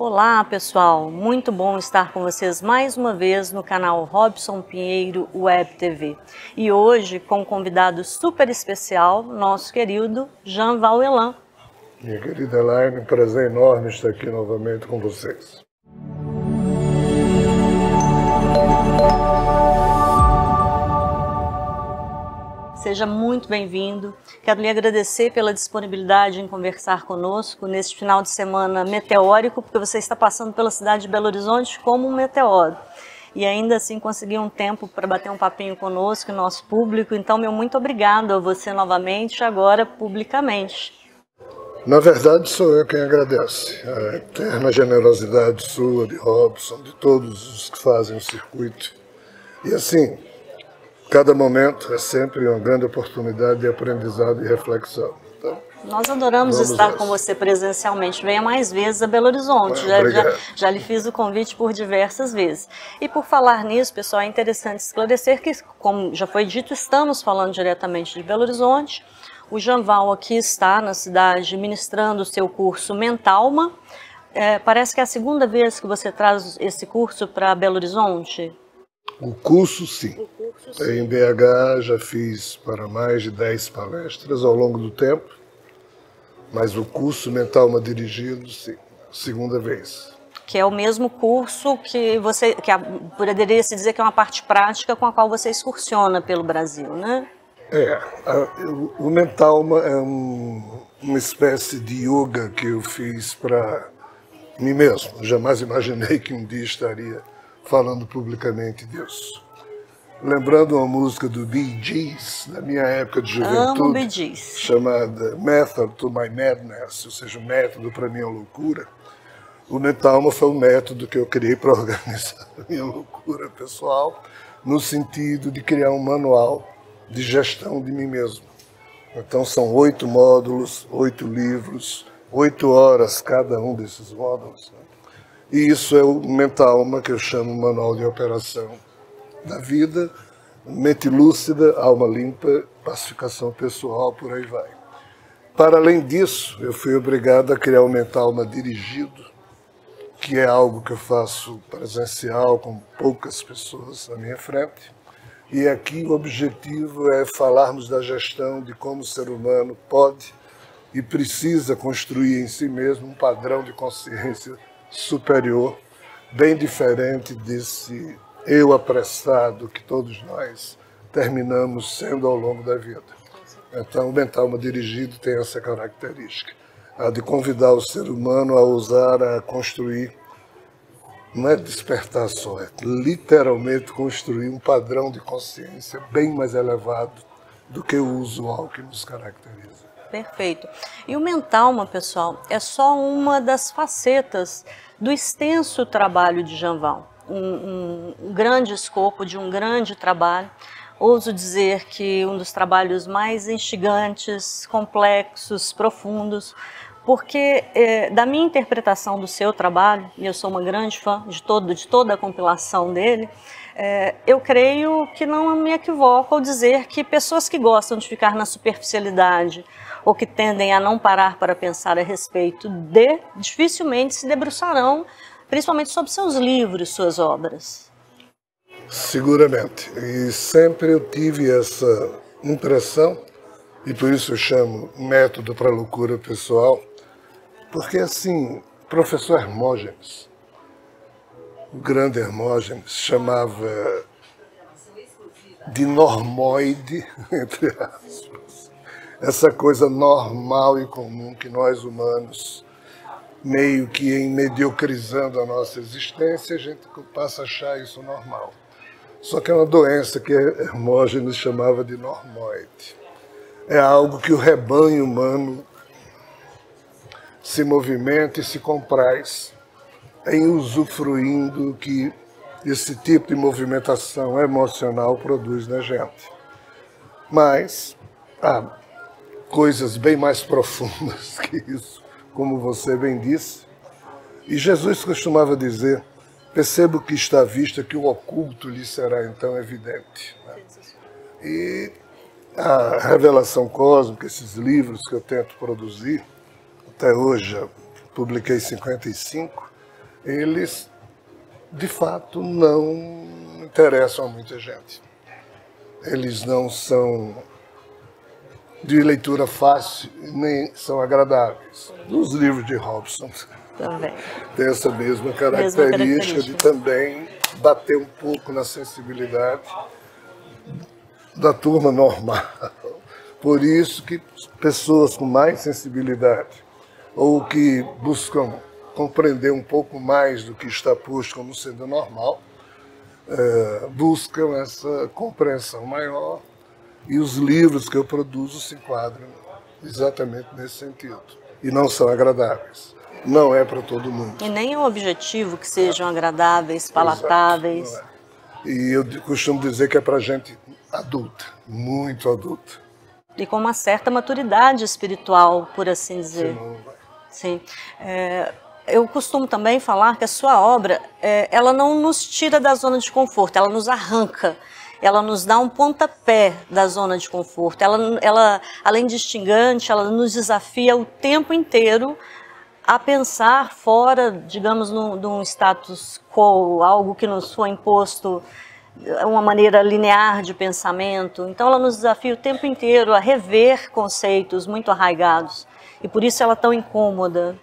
Olá pessoal, muito bom estar com vocês mais uma vez no canal Robson Pinheiro Web TV. E hoje com um convidado super especial, nosso querido Jean Vauelan. Minha querida Elaine, um prazer enorme estar aqui novamente com vocês. Seja muito bem-vindo. Quero lhe agradecer pela disponibilidade em conversar conosco neste final de semana meteórico, porque você está passando pela cidade de Belo Horizonte como um meteoro. E ainda assim conseguiu um tempo para bater um papinho conosco e nosso público. Então, meu muito obrigado a você novamente, agora publicamente. Na verdade, sou eu quem agradece. A eterna generosidade sua, de Robson, de todos os que fazem o circuito. E assim, cada momento é sempre uma grande oportunidade de aprendizado e reflexão. Então, nós adoramos estar com você presencialmente. Venha mais vezes a Belo Horizonte. Já lhe fiz o convite por diversas vezes. E por falar nisso, pessoal, é interessante esclarecer que, como já foi dito, estamos falando diretamente de Belo Horizonte. O Jean Val aqui está na cidade ministrando o seu curso Mentalma. Parece que é a segunda vez que você traz esse curso para Belo Horizonte. O curso, sim. Em BH já fiz para mais de 10 palestras ao longo do tempo, mas o curso Mentalma Dirigido, sim, segunda vez. Que é o mesmo curso que você, poderia se dizer que é uma parte prática com a qual você excursiona pelo Brasil, né? O Mentalma é uma espécie de yoga que eu fiz para mim mesmo. Jamais imaginei que um dia estaria falando publicamente disso. Lembrando uma música do Bee Gees, da minha época de juventude, chamada Method to My Madness, ou seja, o método para minha loucura. O Mentalma foi um método que eu criei para organizar a minha loucura pessoal, no sentido de criar um manual de gestão de mim mesmo. Então são 8 módulos, 8 livros, 8 horas cada um desses módulos. E isso é o Mentalma, que eu chamo Manual de Operação da Vida, mente lúcida, alma limpa, pacificação pessoal, por aí vai. Para além disso, eu fui obrigado a criar o Mentalma Dirigido, que é algo que eu faço presencial, com poucas pessoas à minha frente. E aqui o objetivo é falarmos da gestão, de como o ser humano pode e precisa construir em si mesmo um padrão de consciência superior, bem diferente desse eu apressado que todos nós terminamos sendo ao longo da vida. Então, o Mentalma Dirigido tem essa característica, a de convidar o ser humano a ousar a construir, não é despertar só, é literalmente construir um padrão de consciência bem mais elevado do que o usual que nos caracteriza. Perfeito. E o Mentalma, pessoal, é só uma das facetas do extenso trabalho de Jean Val. Um grande escopo de um grande trabalho. Ouso dizer que um dos trabalhos mais instigantes, complexos, profundos, porque da minha interpretação do seu trabalho, e eu sou uma grande fã de toda a compilação dele, eu creio que não me equivoco ao dizer que pessoas que gostam de ficar na superficialidade ou que tendem a não parar para pensar a respeito dificilmente se debruçarão, principalmente sobre seus livros, suas obras. Seguramente. E sempre eu tive essa impressão, e por isso eu chamo método para a loucura pessoal, porque assim, o professor Hermógenes, o grande Hermógenes, chamava de normoide, entre aspas, essa coisa normal e comum que nós humanos, meio que em mediocrizando a nossa existência, a gente passa a achar isso normal. Só que é uma doença que Hermógenes chamava de normoide. É algo que o rebanho humano se movimenta e se compraz em usufruindo que esse tipo de movimentação emocional produz na gente. Mas há coisas bem mais profundas que isso, como você bem disse. E Jesus costumava dizer: percebo que está à vista que o oculto lhe será então evidente. E a revelação cósmica, esses livros que eu tento produzir, até hoje já publiquei 55, eles, de fato, não interessam a muita gente. Eles não são de leitura fácil, nem são agradáveis. Os livros de Hobson também têm essa mesma característica de também bater um pouco na sensibilidade da turma normal. Por isso que pessoas com mais sensibilidade ou que buscam compreender um pouco mais do que está posto como sendo normal, buscam essa compreensão maior, e os livros que eu produzo se enquadram exatamente nesse sentido. E não são agradáveis. Não é para todo mundo. E nem é um objetivo que sejam agradáveis, palatáveis. Exato, não é. E eu costumo dizer que é para gente adulta, muito adulta. E com uma certa maturidade espiritual, por assim dizer. Sim. Eu costumo também falar que a sua obra, ela não nos tira da zona de conforto, ela nos arranca. Ela nos dá um pontapé da zona de conforto. Ela, além de instigante, ela nos desafia o tempo inteiro a pensar fora, digamos, de um status quo, algo que nos foi imposto, uma maneira linear de pensamento. Então ela nos desafia o tempo inteiro a rever conceitos muito arraigados. E por isso ela é tão incômoda.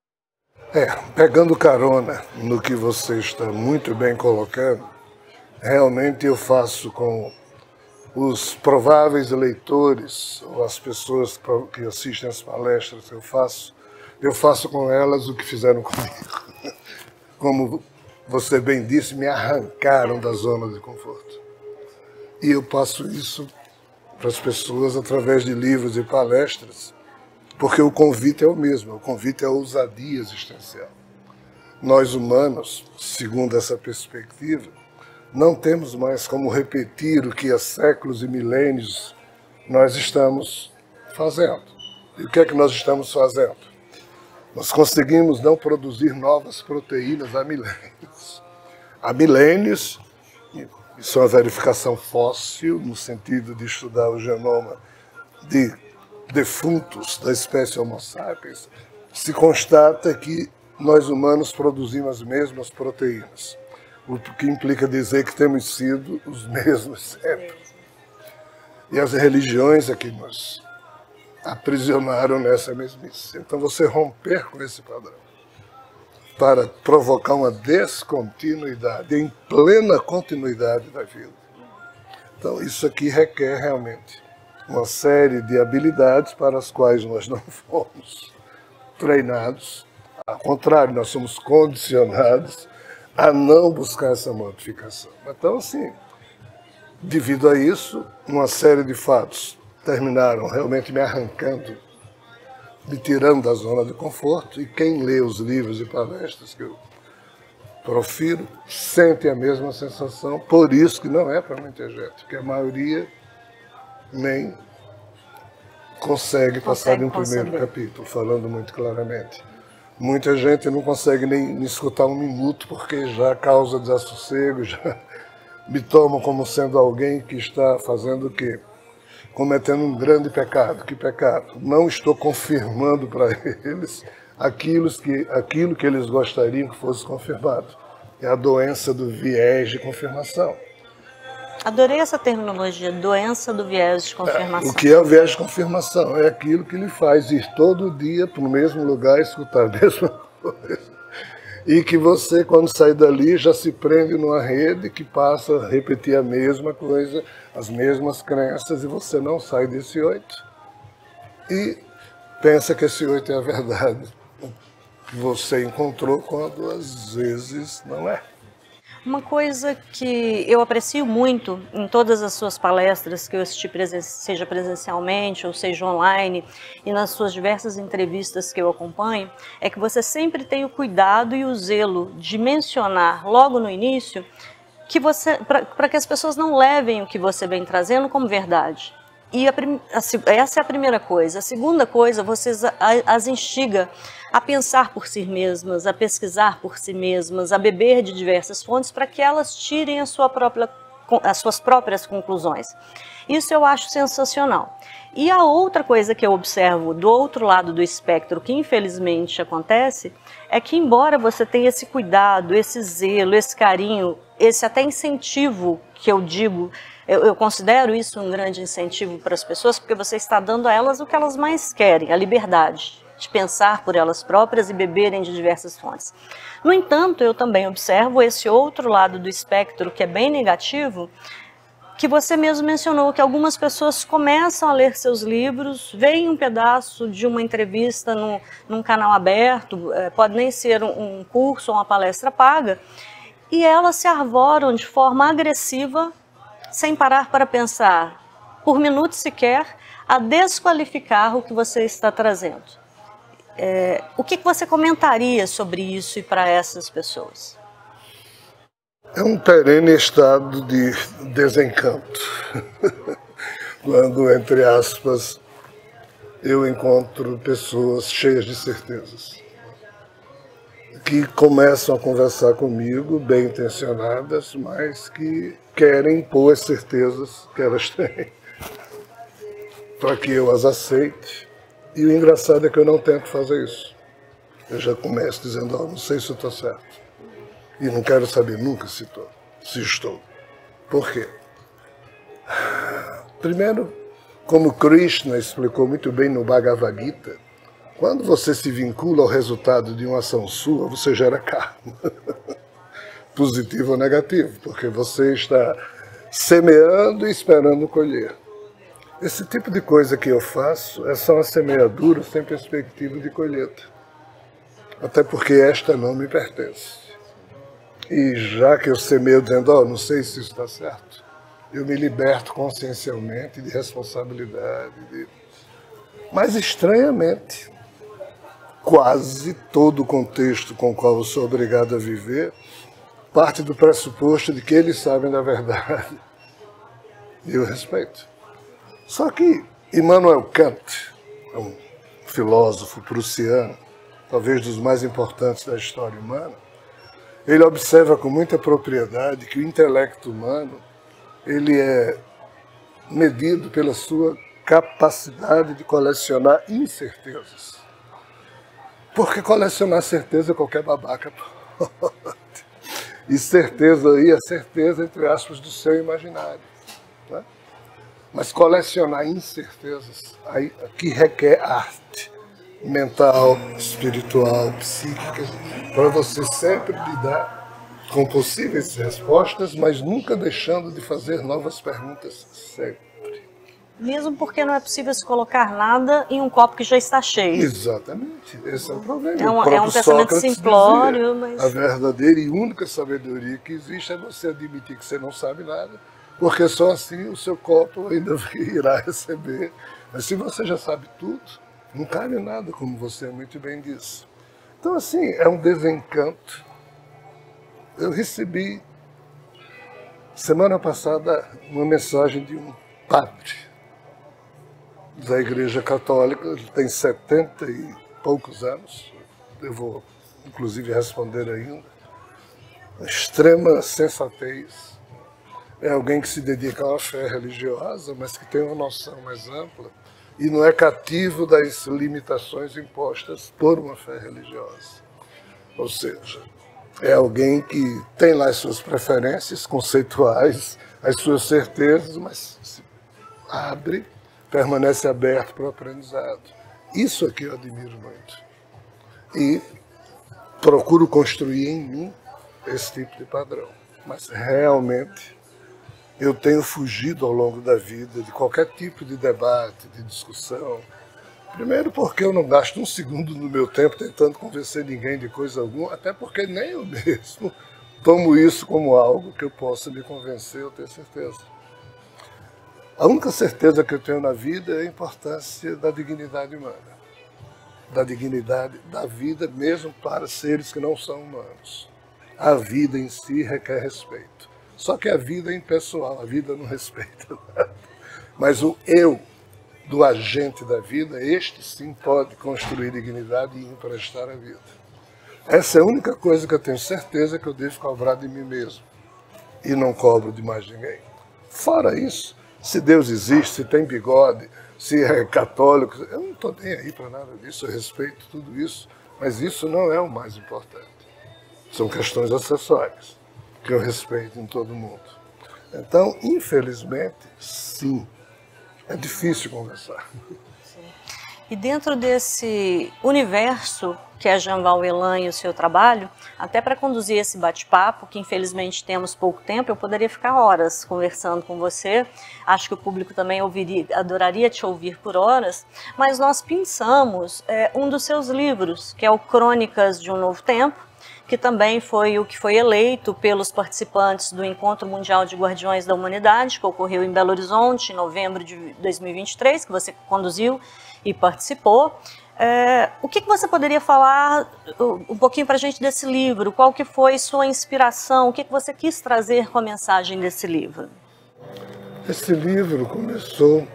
Pegando carona no que você está muito bem colocando, realmente eu faço com os prováveis leitores, ou as pessoas que assistem as palestras que eu faço com elas o que fizeram comigo. Como você bem disse, me arrancaram da zona de conforto. E eu passo isso para as pessoas através de livros e palestras, porque o convite é o mesmo, o convite é a ousadia existencial. Nós humanos, segundo essa perspectiva, não temos mais como repetir o que há séculos e milênios nós estamos fazendo. E o que é que nós estamos fazendo? Nós conseguimos não produzir novas proteínas há milênios. Há milênios, isso é uma verificação fóssil, no sentido de estudar o genoma de defuntos da espécie Homo sapiens, se constata que nós humanos produzimos as mesmas proteínas. O que implica dizer que temos sido os mesmos sempre. E as religiões é que nos aprisionaram nessa mesmice. Então você romper com esse padrão para provocar uma descontinuidade em plena continuidade da vida. Então isso aqui requer realmente uma série de habilidades para as quais nós não fomos treinados. Ao contrário, nós somos condicionados a não buscar essa modificação. Então, assim, devido a isso, uma série de fatos terminaram realmente me arrancando, me tirando da zona de conforto, e quem lê os livros e palestras que eu profiro sente a mesma sensação, por isso que não é para muita gente, porque a maioria nem consegue passar de um primeiro capítulo, falando muito claramente. Muita gente não consegue nem escutar um minuto porque já causa desassossego, já me tomam como sendo alguém que está fazendo o quê? Cometendo um grande pecado. Que pecado? Não estou confirmando para eles aquilo que eles gostariam que fosse confirmado. É a doença do viés de confirmação. Adorei essa terminologia, doença do viés de confirmação. O que é o viés de confirmação? É aquilo que lhe faz ir todo dia para o mesmo lugar e escutar a mesma coisa. E que você, quando sai dali, já se prende numa rede que passa a repetir a mesma coisa, as mesmas crenças, e você não sai desse 8. E pensa que esse 8 é a verdade que você encontrou, quando às vezes não é. Uma coisa que eu aprecio muito em todas as suas palestras que eu assisti, seja presencialmente ou seja online, e nas suas diversas entrevistas que eu acompanho, é que você sempre tem o cuidado e o zelo de mencionar logo no início que para que as pessoas não levem o que você vem trazendo como verdade. E essa é a primeira coisa. A segunda coisa, você as instiga a pensar por si mesmas, a pesquisar por si mesmas, a beber de diversas fontes para que elas tirem a sua própria as suas próprias conclusões. Isso eu acho sensacional. E a outra coisa que eu observo do outro lado do espectro, que infelizmente acontece, é que embora você tenha esse cuidado, esse zelo, esse carinho, esse até incentivo que eu digo, eu considero isso um grande incentivo para as pessoas, porque você está dando a elas o que elas mais querem, a liberdade de pensar por elas próprias e beberem de diversas fontes. No entanto, eu também observo esse outro lado do espectro que é bem negativo, que você mesmo mencionou, que algumas pessoas começam a ler seus livros, veem um pedaço de uma entrevista num canal aberto, pode nem ser um curso ou uma palestra paga, e elas se arvoram de forma agressiva, sem parar para pensar, por minutos sequer, a desqualificar o que você está trazendo. O que você comentaria sobre isso e para essas pessoas? É um perene estado de desencanto, quando, entre aspas, eu encontro pessoas cheias de certezas, que começam a conversar comigo, bem intencionadas, mas que querem impor as certezas que elas têm, para que eu as aceite. E o engraçado é que eu não tento fazer isso. Eu já começo dizendo, não sei se eu estou certo. E não quero saber nunca se estou. Por quê? Primeiro, como Krishna explicou muito bem no Bhagavad Gita, quando você se vincula ao resultado de uma ação sua, você gera karma. Positivo ou negativo, porque você está semeando e esperando colher. Esse tipo de coisa que eu faço é só uma semeadura sem perspectiva de colheita. Até porque esta não me pertence. E já que eu semeio dizendo, não sei se isso está certo, eu me liberto consciencialmente de responsabilidade. Mas estranhamente, quase todo o contexto com o qual eu sou obrigado a viver parte do pressuposto de que eles sabem da verdade. E eu respeito. Só que Immanuel Kant, um filósofo prussiano, talvez dos mais importantes da história humana, ele observa com muita propriedade que o intelecto humano ele é medido pela sua capacidade de colecionar incertezas. Porque colecionar certeza qualquer babaca pode. E certeza aí é certeza, entre aspas, do seu imaginário. Né? Mas colecionar incertezas aí, que requer arte mental, espiritual, psíquica, para você sempre lidar com possíveis respostas, mas nunca deixando de fazer novas perguntas sempre. Mesmo porque não é possível se colocar nada em um copo que já está cheio. Exatamente, esse é o problema. É um pensamento simplório, mas... A verdadeira e única sabedoria que existe é você admitir que você não sabe nada, porque só assim o seu copo ainda irá receber. Mas se você já sabe tudo, não cabe nada, como você muito bem disse. Então, assim, é um desencanto. Eu recebi, semana passada, uma mensagem de um padre da Igreja Católica, ele tem 70 e poucos anos, eu vou, inclusive, responder ainda. Uma extrema sensatez. É alguém que se dedica a uma fé religiosa, mas que tem uma noção mais ampla e não é cativo das limitações impostas por uma fé religiosa. Ou seja, é alguém que tem lá as suas preferências conceituais, as suas certezas, mas se abre, permanece aberto para o aprendizado. Isso aqui eu admiro muito. E procuro construir em mim esse tipo de padrão. Mas realmente eu tenho fugido ao longo da vida de qualquer tipo de debate, de discussão. Primeiro porque eu não gasto um segundo do meu tempo tentando convencer ninguém de coisa alguma, até porque nem eu mesmo tomo isso como algo que eu possa me convencer ou ter certeza. A única certeza que eu tenho na vida é a importância da dignidade humana, da dignidade da vida mesmo para seres que não são humanos. A vida em si requer respeito. Só que a vida é impessoal, a vida não respeita nada. Mas o eu do agente da vida, este sim pode construir dignidade e emprestar a vida. Essa é a única coisa que eu tenho certeza que eu devo cobrar de mim mesmo. e não cobro de mais ninguém. Fora isso, se Deus existe, se tem bigode, se é católico, eu não estou nem aí para nada disso, eu respeito tudo isso, mas isso não é o mais importante. São questões acessórias, que eu respeito em todo mundo. Então, infelizmente, sim, é difícil conversar. E dentro desse universo que é Jeanval Elan e o seu trabalho, até para conduzir esse bate-papo, que infelizmente temos pouco tempo, eu poderia ficar horas conversando com você, acho que o público também adoraria te ouvir por horas, mas nós pensamos um dos seus livros, que é o Crônicas de um Novo Tempo, que também foi o que foi eleito pelos participantes do Encontro Mundial de Guardiões da Humanidade, que ocorreu em Belo Horizonte, em novembro de 2023, que você conduziu e participou. O que você poderia falar um pouquinho para a gente desse livro? Qual que foi sua inspiração? O que você quis trazer com a mensagem desse livro? Esse livro começou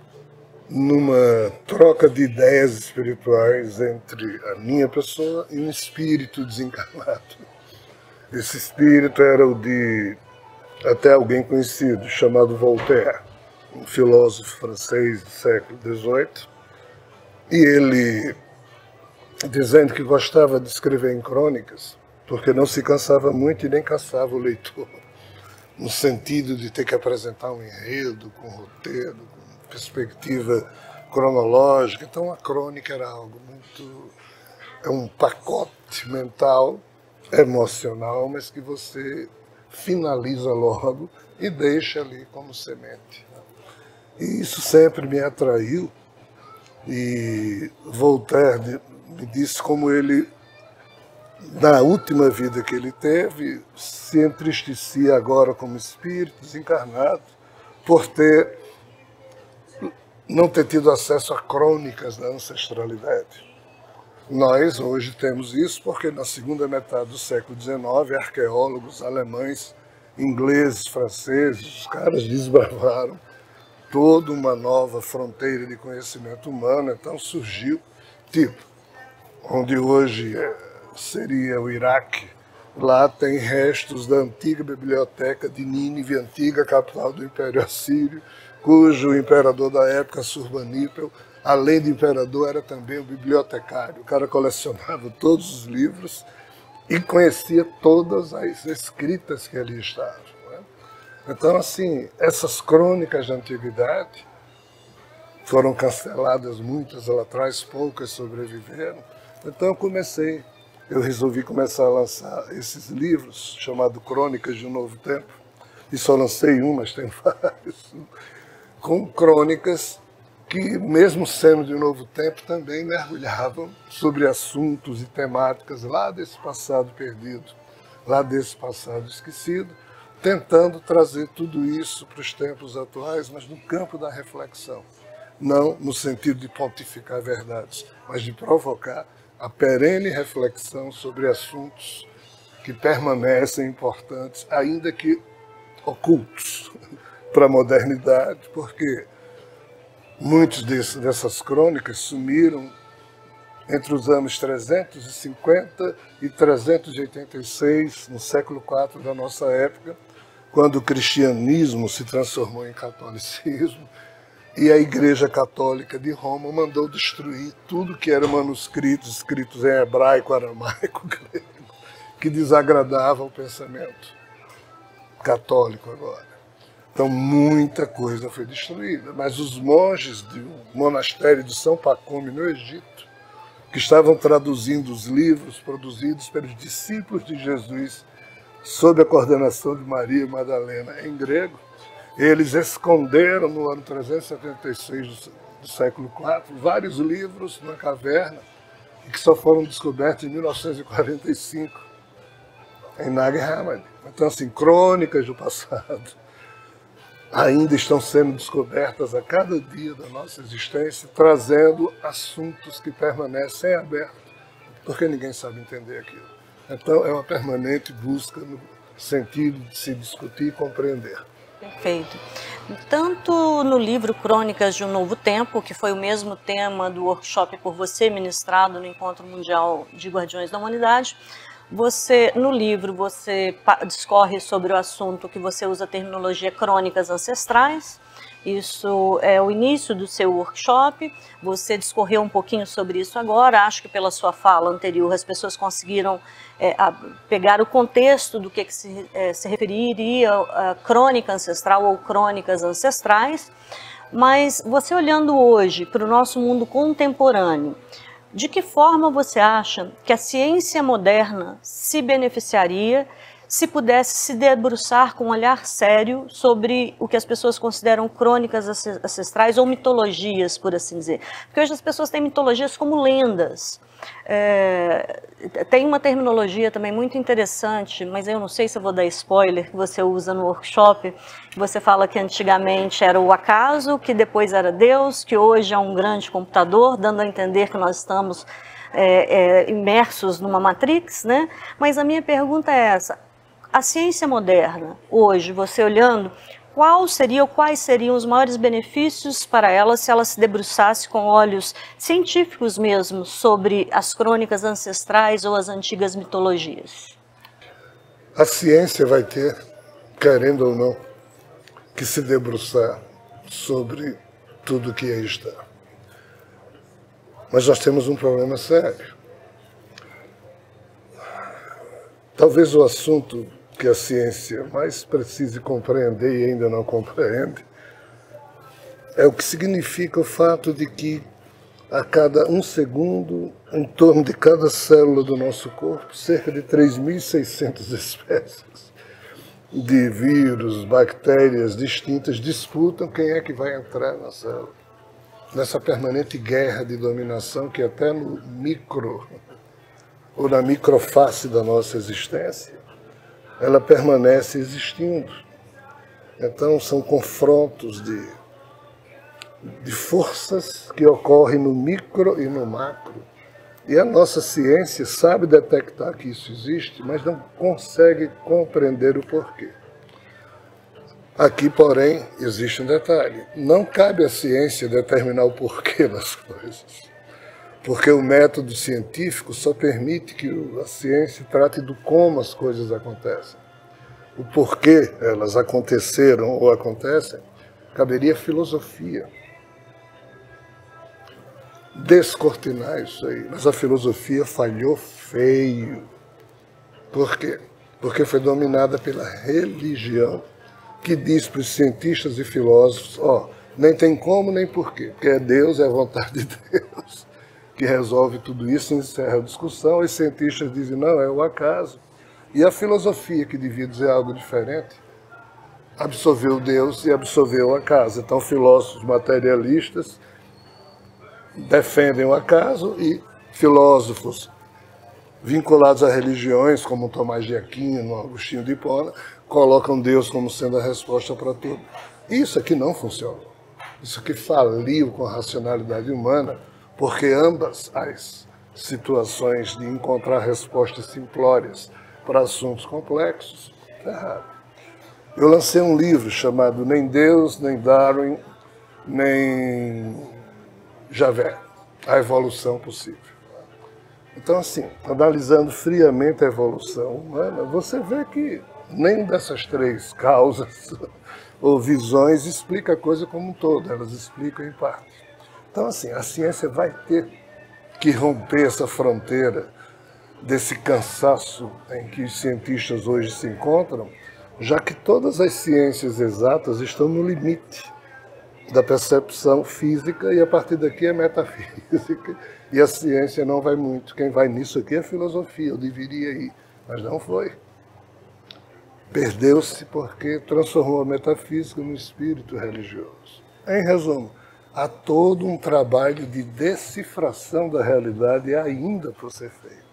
numa troca de ideias espirituais entre a minha pessoa e um espírito desencarnado. Esse espírito era o de até alguém conhecido, chamado Voltaire, um filósofo francês do século XVIII, e ele, dizendo que gostava de escrever em crônicas, porque não se cansava muito e nem cansava o leitor, no sentido de ter que apresentar um enredo, com roteiro, com perspectiva cronológica. Então a crônica era algo muito... é um pacote mental, emocional, mas que você finaliza logo e deixa ali como semente. E isso sempre me atraiu. E Voltaire me disse como ele, na última vida que ele teve, se entristecia agora como espírito desencarnado por não ter tido acesso a crônicas da ancestralidade. Nós hoje temos isso porque na segunda metade do século XIX, arqueólogos alemães, ingleses, franceses, os caras desbravaram toda uma nova fronteira de conhecimento humano. Então surgiu, onde hoje seria o Iraque, lá tem restos da antiga biblioteca de Nínive, antiga capital do Império Assírio, cujo imperador da época, Assurbanipal, além de imperador, era também o bibliotecário. O cara colecionava todos os livros e conhecia todas as escritas que ali estavam. Então, assim, essas crônicas da antiguidade foram canceladas, muitas lá atrás, poucas sobreviveram. Então eu resolvi começar a lançar esses livros, chamados Crônicas de um Novo Tempo, e só lancei um, mas tem vários, com crônicas que, mesmo sendo de um novo tempo, também mergulhavam sobre assuntos e temáticas lá desse passado perdido, lá desse passado esquecido, tentando trazer tudo isso para os tempos atuais, mas no campo da reflexão. Não no sentido de pontificar verdades, mas de provocar a perene reflexão sobre assuntos que permanecem importantes, ainda que ocultos para a modernidade, porque muitos dessas crônicas sumiram entre os anos 350 e 386, no século IV da nossa época, quando o cristianismo se transformou em catolicismo e a Igreja Católica de Roma mandou destruir tudo que era manuscritos escritos em hebraico, aramaico, grego, que desagradava o pensamento católico agora. Então muita coisa foi destruída, mas os monges do monastério de São Pacome, no Egito, que estavam traduzindo os livros produzidos pelos discípulos de Jesus sob a coordenação de Maria Madalena em grego, eles esconderam no ano 376 do século IV vários livros na caverna que só foram descobertos em 1945 em Nag Hammadi. Então, assim, crônicas do passado ainda estão sendo descobertas a cada dia da nossa existência, trazendo assuntos que permanecem abertos, porque ninguém sabe entender aquilo. Então, é uma permanente busca no sentido de se discutir e compreender. Perfeito. Tanto no livro Crônicas de um Novo Tempo, que foi o mesmo tema do workshop por você ministrado no Encontro Mundial de Guardiões da Humanidade, No livro, você discorre sobre o assunto que você usa a terminologia crônicas ancestrais. Isso é o início do seu workshop. Você discorreu um pouquinho sobre isso agora. Acho que pela sua fala anterior as pessoas conseguiram pegar o contexto do que se referiria a crônica ancestral ou crônicas ancestrais. Mas você olhando hoje para o nosso mundo contemporâneo, de que forma você acha que a ciência moderna se beneficiaria se pudesse se debruçar com um olhar sério sobre o que as pessoas consideram crônicas ancestrais ou mitologias, por assim dizer? Porque hoje as pessoas têm mitologias como lendas. Tem uma terminologia também muito interessante, mas eu não sei se eu vou dar spoiler, que você usa no workshop, que você fala que antigamente era o acaso, que depois era Deus, que hoje é um grande computador, dando a entender que nós estamos imersos numa matrix, né? Mas a minha pergunta é essa: a ciência moderna, hoje, você olhando, quais seriam os maiores benefícios para ela se ela se debruçasse com olhos científicos mesmo sobre as crônicas ancestrais ou as antigas mitologias? A ciência vai ter, querendo ou não, que se debruçar sobre tudo que aí está. Mas nós temos um problema sério. Talvez o assunto que a ciência mais precise compreender e ainda não compreende é o que significa o fato de que a cada 1 segundo, em torno de cada célula do nosso corpo, cerca de 3.600 espécies de vírus, bactérias distintas disputam quem é que vai entrar na célula. Nessa permanente guerra de dominação que até no micro ou na microface da nossa existência, ela permanece existindo. Então são confrontos de forças que ocorrem no micro e no macro. E a nossa ciência sabe detectar que isso existe, mas não consegue compreender o porquê. Aqui, porém, existe um detalhe. Não cabe à ciência determinar o porquê das coisas. Porque o método científico só permite que a ciência trate do como as coisas acontecem. O porquê elas aconteceram ou acontecem, caberia filosofia. Descortinar isso aí. Mas a filosofia falhou feio. Por quê? Porque foi dominada pela religião, que diz para os cientistas e filósofos, nem tem como nem porquê, porque é Deus, é a vontade de Deus que resolve tudo isso, encerra a discussão. Os cientistas dizem, não, é o acaso. E a filosofia, que devia dizer algo diferente, absorveu Deus e absorveu o acaso. Então, filósofos materialistas defendem o acaso e filósofos vinculados a religiões, como Tomás de Aquino, Agostinho de Hipona, colocam Deus como sendo a resposta para tudo. Isso aqui não funcionou. Isso aqui faliu com a racionalidade humana, porque ambas as situações de encontrar respostas simplórias para assuntos complexos, está errado. Eu lancei um livro chamado Nem Deus, Nem Darwin, Nem Javé, a evolução possível. Então, assim, analisando friamente a evolução humana, você vê que nem dessas 3 causas ou visões explica a coisa como um todo, elas explicam em parte. Então, assim, a ciência vai ter que romper essa fronteira desse cansaço em que os cientistas hoje se encontram, já que todas as ciências exatas estão no limite da percepção física e a partir daqui é metafísica e a ciência não vai muito. Quem vai nisso aqui é a filosofia, eu deveria ir, mas não foi. Perdeu-se porque transformou a metafísica no espírito religioso. Em resumo, há todo um trabalho de decifração da realidade ainda por ser feito.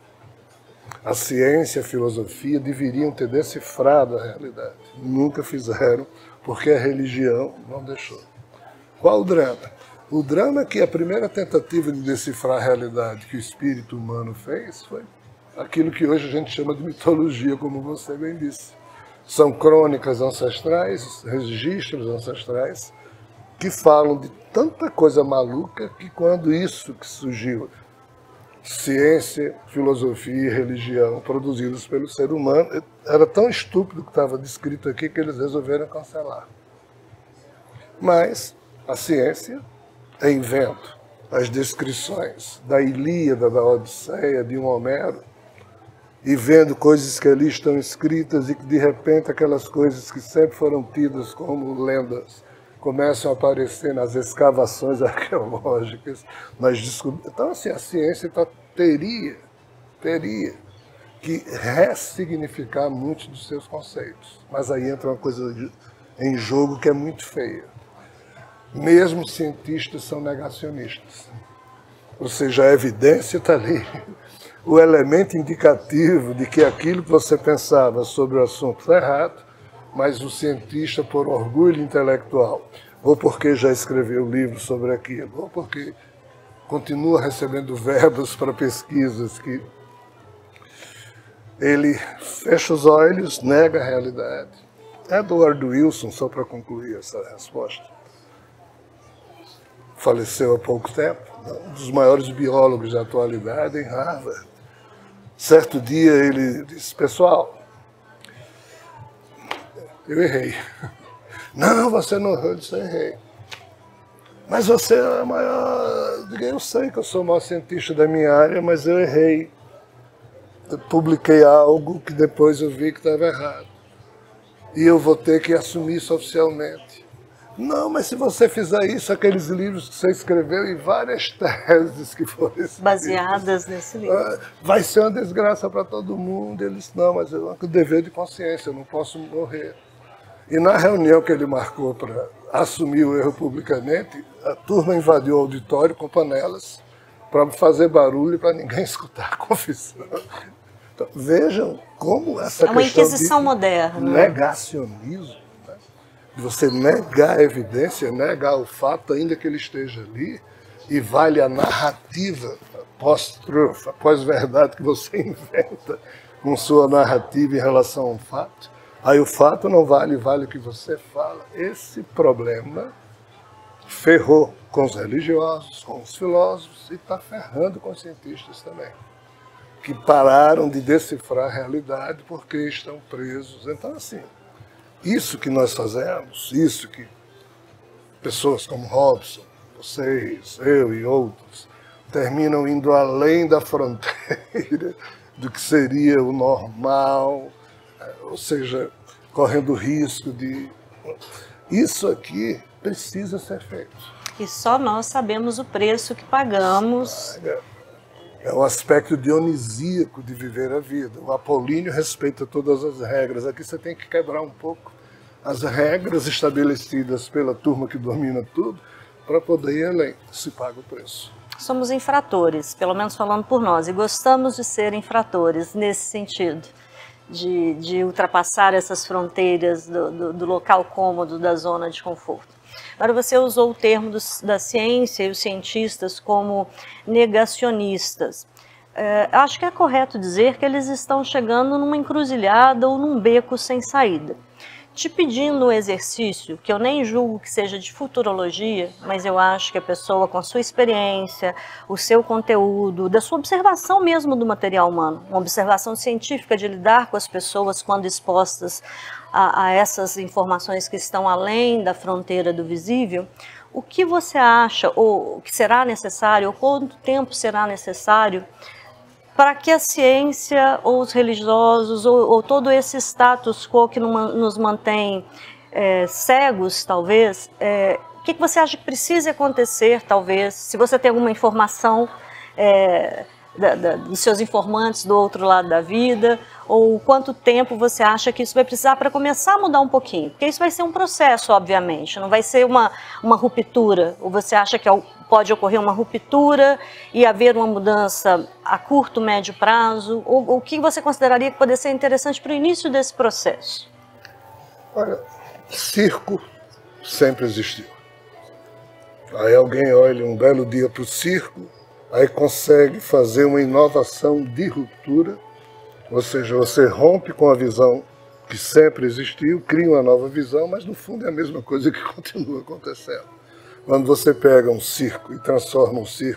A ciência e a filosofia deveriam ter decifrado a realidade. Nunca fizeram, porque a religião não deixou. Qual o drama? O drama é que a primeira tentativa de decifrar a realidade que o espírito humano fez foi aquilo que hoje a gente chama de mitologia, como você bem disse. São crônicas ancestrais, registros ancestrais, que falam de tanta coisa maluca que quando isso que surgiu ciência, filosofia e religião produzidos pelo ser humano. Era tão estúpido que estava descrito aqui que eles resolveram cancelar. Mas a ciência é invento. As descrições da Ilíada, da Odisseia, de um Homero, e vendo coisas que ali estão escritas e que de repente aquelas coisas que sempre foram tidas como lendas começam a aparecer nas escavações arqueológicas, então assim, a ciência teria que ressignificar muitos dos seus conceitos. Mas aí entra uma coisa em jogo que é muito feia. Mesmo cientistas são negacionistas. Ou seja, a evidência está ali. O elemento indicativo de que aquilo que você pensava sobre o assunto está errado, mas o cientista, por orgulho intelectual, ou porque já escreveu livro sobre aquilo, ou porque continua recebendo verbas para pesquisas, que ele fecha os olhos, nega a realidade. Edward Wilson, só para concluir essa resposta, faleceu há pouco tempo, um dos maiores biólogos da atualidade em Harvard. Certo dia ele disse: pessoal, eu errei. Não, você não errou, eu disse: eu errei. Mas você é a maior... Eu sei que eu sou o maior cientista da minha área, mas eu errei. Eu publiquei algo que depois eu vi que estava errado. E eu vou ter que assumir isso oficialmente. Não, mas se você fizer isso, aqueles livros que você escreveu e várias teses que foram baseadas nesse livro, vai ser uma desgraça para todo mundo. Ele disse: não, mas eu tenho o dever de consciência, eu não posso morrer. E na reunião que ele marcou para assumir o erro publicamente, a turma invadiu o auditório com panelas para fazer barulho para ninguém escutar a confissão. Então, vejam como essa é uma questão inquisição de moderna. Negacionismo, né? De você negar a evidência, negar o fato, ainda que ele esteja ali, e vale a narrativa pós-truth, a pós-verdade que você inventa com sua narrativa em relação a um fato. Aí o fato não vale, vale o que você fala. Esse problema ferrou com os religiosos, com os filósofos, e está ferrando com os cientistas também, que pararam de decifrar a realidade porque estão presos. Então, assim, isso que nós fazemos, isso que pessoas como Robson, vocês, eu e outros, terminam indo além da fronteira do que seria o normal, ou seja, correndo risco de... Isso aqui precisa ser feito. E só nós sabemos o preço que pagamos. É um aspecto dionisíaco de viver a vida. O Apolíneo respeita todas as regras. Aqui você tem que quebrar um pouco as regras estabelecidas pela turma que domina tudo para poder ir além. Se paga o preço. Somos infratores, pelo menos falando por nós, e gostamos de ser infratores nesse sentido. De ultrapassar essas fronteiras do local cômodo, da zona de conforto. Agora, você usou o termo da ciência e os cientistas como negacionistas. Acho que é correto dizer que eles estão chegando numa encruzilhada ou num beco sem saída. Te pedindo um exercício, que eu nem julgo que seja de futurologia, mas eu acho que a pessoa, com a sua experiência, o seu conteúdo, da sua observação mesmo do material humano, uma observação científica de lidar com as pessoas quando expostas a essas informações que estão além da fronteira do visível, o que você acha, ou que será necessário, ou quanto tempo será necessário para que a ciência, ou os religiosos, ou todo esse status quo que nos mantém cegos, talvez, o que você acha que precisa acontecer, talvez, se você tem alguma informação dos seus informantes do outro lado da vida, ou quanto tempo você acha que isso vai precisar para começar a mudar um pouquinho? Porque isso vai ser um processo, obviamente, não vai ser uma ruptura, ou você acha que pode ocorrer uma ruptura e haver uma mudança a curto, médio prazo, ou o que você consideraria que poderia ser interessante para o início desse processo? Olha, circo sempre existiu. Aí alguém olha um belo dia para o circo, aí consegue fazer uma inovação de ruptura, ou seja, você rompe com a visão que sempre existiu, cria uma nova visão, mas no fundo é a mesma coisa que continua acontecendo. Quando você pega um circo e transforma um circo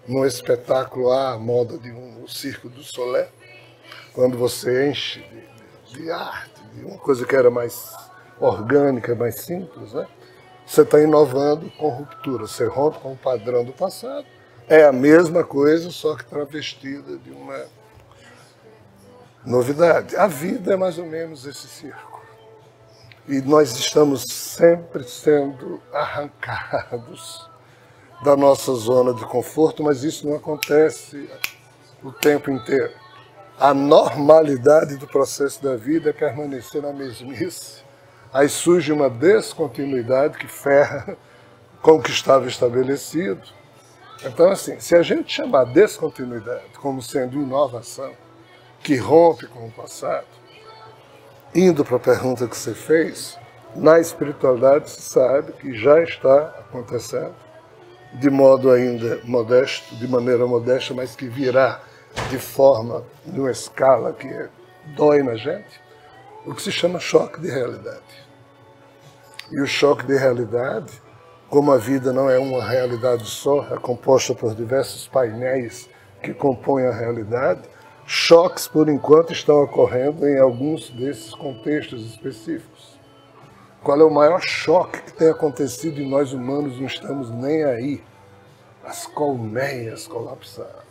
num espetáculo à moda de um Circo du Soleil, quando você enche de arte, de uma coisa que era mais orgânica, mais simples, né? Você está inovando com ruptura, você rompe com o padrão do passado, é a mesma coisa, só que travestida de uma novidade. A vida é mais ou menos esse circo. E nós estamos sempre sendo arrancados da nossa zona de conforto, mas isso não acontece o tempo inteiro. A normalidade do processo da vida é permanecer na mesmice. Aí surge uma descontinuidade que ferra com o que estava estabelecido. Então, assim, se a gente chamar descontinuidade como sendo inovação, que rompe com o passado, indo para a pergunta que você fez, na espiritualidade se sabe que já está acontecendo, de modo ainda modesto, de maneira modesta, mas que virá de forma, de uma escala que dói na gente, o que se chama choque de realidade. E o choque de realidade, como a vida não é uma realidade só, é composta por diversos painéis que compõem a realidade, choques, por enquanto, estão ocorrendo em alguns desses contextos específicos. Qual é o maior choque que tem acontecido e nós humanos não estamos nem aí? As colmeias colapsadas.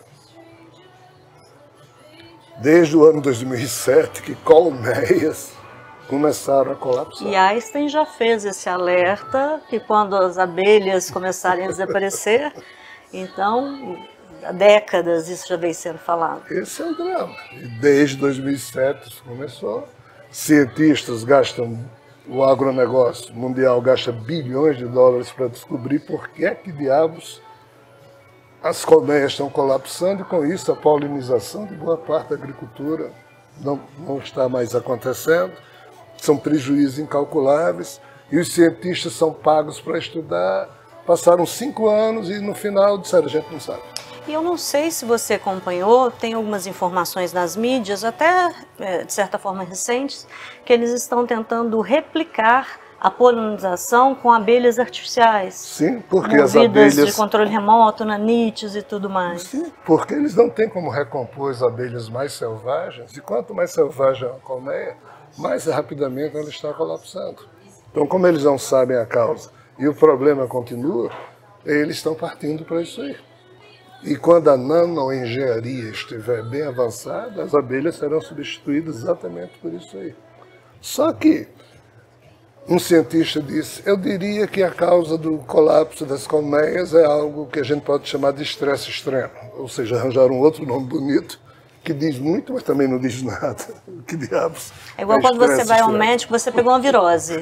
Desde o ano 2007 que colmeias começaram a colapsar. E Einstein já fez esse alerta que quando as abelhas começarem a desaparecer, então, há décadas isso já vem sendo falado. Esse é o drama. E desde 2007 isso começou. Cientistas gastam, o agronegócio mundial gasta bilhões de dólares para descobrir por que é que diabos as colmeias estão colapsando e com isso a polinização de boa parte da agricultura não está mais acontecendo. São prejuízos incalculáveis e os cientistas são pagos para estudar. Passaram 5 anos e no final disseram, a gente não sabe. E eu não sei se você acompanhou, tem algumas informações nas mídias, até de certa forma recentes, que eles estão tentando replicar a polinização com abelhas artificiais. Sim, porque as abelhas de controle remoto, nanites e tudo mais. Sim, porque eles não têm como recompor as abelhas mais selvagens, e quanto mais selvagem é a colmeia, mais rapidamente ela está colapsando. Então, como eles não sabem a causa e o problema continua, eles estão partindo para isso aí. E quando a nanoengenharia estiver bem avançada, as abelhas serão substituídas exatamente por isso aí. Só que um cientista disse, eu diria que a causa do colapso das colmeias é algo que a gente pode chamar de estresse extremo. Ou seja, arranjaram um outro nome bonito, que diz muito, mas também não diz nada. Que diabos? É igual quando você vai ao médico, você pegou uma virose.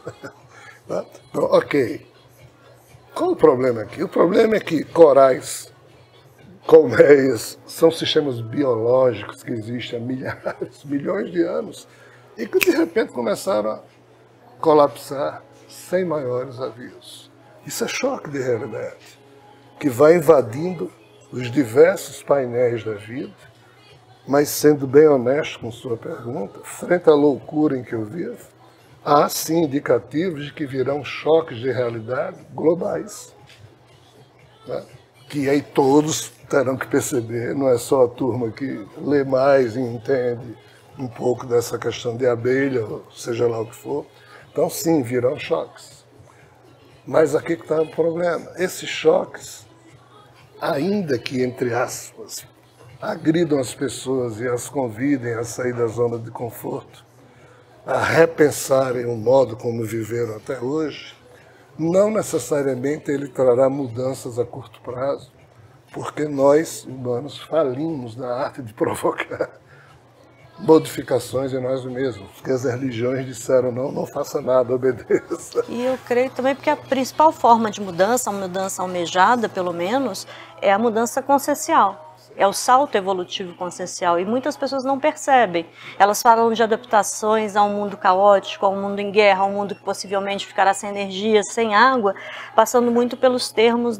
Então, ok. Qual o problema aqui? O problema é que corais, colmeias, são sistemas biológicos que existem há milhares, milhões de anos e que de repente começaram a colapsar sem maiores avisos. Isso é choque de realidade, que vai invadindo os diversos painéis da vida, mas sendo bem honesto com sua pergunta, frente à loucura em que eu vivo, há sim indicativos de que virão choques de realidade globais, né? Que aí todos terão que perceber, não é só a turma que lê mais e entende um pouco dessa questão de abelha, ou seja lá o que for. Então sim, virão choques. Mas aqui que está o problema. Esses choques, ainda que, entre aspas, agridam as pessoas e as convidem a sair da zona de conforto, a repensarem o modo como viveram até hoje, não necessariamente ele trará mudanças a curto prazo, porque nós, humanos, falimos na arte de provocar modificações em nós mesmos, porque as religiões disseram não faça nada, obedeça. E eu creio também porque a principal forma de mudança, a mudança almejada pelo menos, é a mudança consciencial. É o salto evolutivo consciencial e muitas pessoas não percebem. Elas falam de adaptações a um mundo caótico, a um mundo em guerra, a um mundo que possivelmente ficará sem energia, sem água, passando muito pelos termos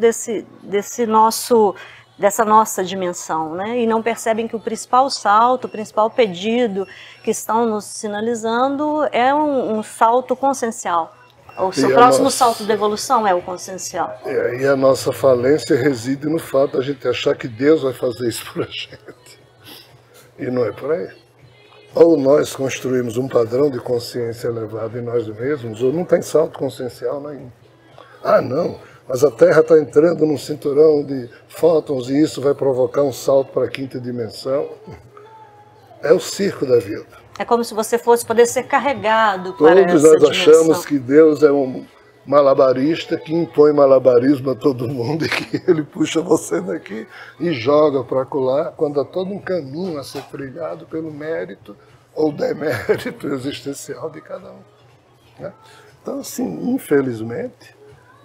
dessa nossa dimensão, né? E não percebem que o principal salto, o principal pedido que estão nos sinalizando é um salto consciencial. O seu próximo salto de evolução é o consciencial. E a nossa falência reside no fato de a gente achar que Deus vai fazer isso por a gente. E não é por aí. Ou nós construímos um padrão de consciência elevado em nós mesmos, ou não tem salto consciencial nenhum. Ah, não, mas a Terra está entrando num cinturão de fótons e isso vai provocar um salto para a quinta dimensão. É o circo da vida. É como se você fosse poder ser carregado para essa dimensão. Todos nós achamos dimensão. que Deus é um malabarista que impõe malabarismo a todo mundo e que ele puxa você daqui e joga para acolá, quando há todo um caminho a ser trilhado pelo mérito ou demérito existencial de cada um. Né? Então, assim, infelizmente,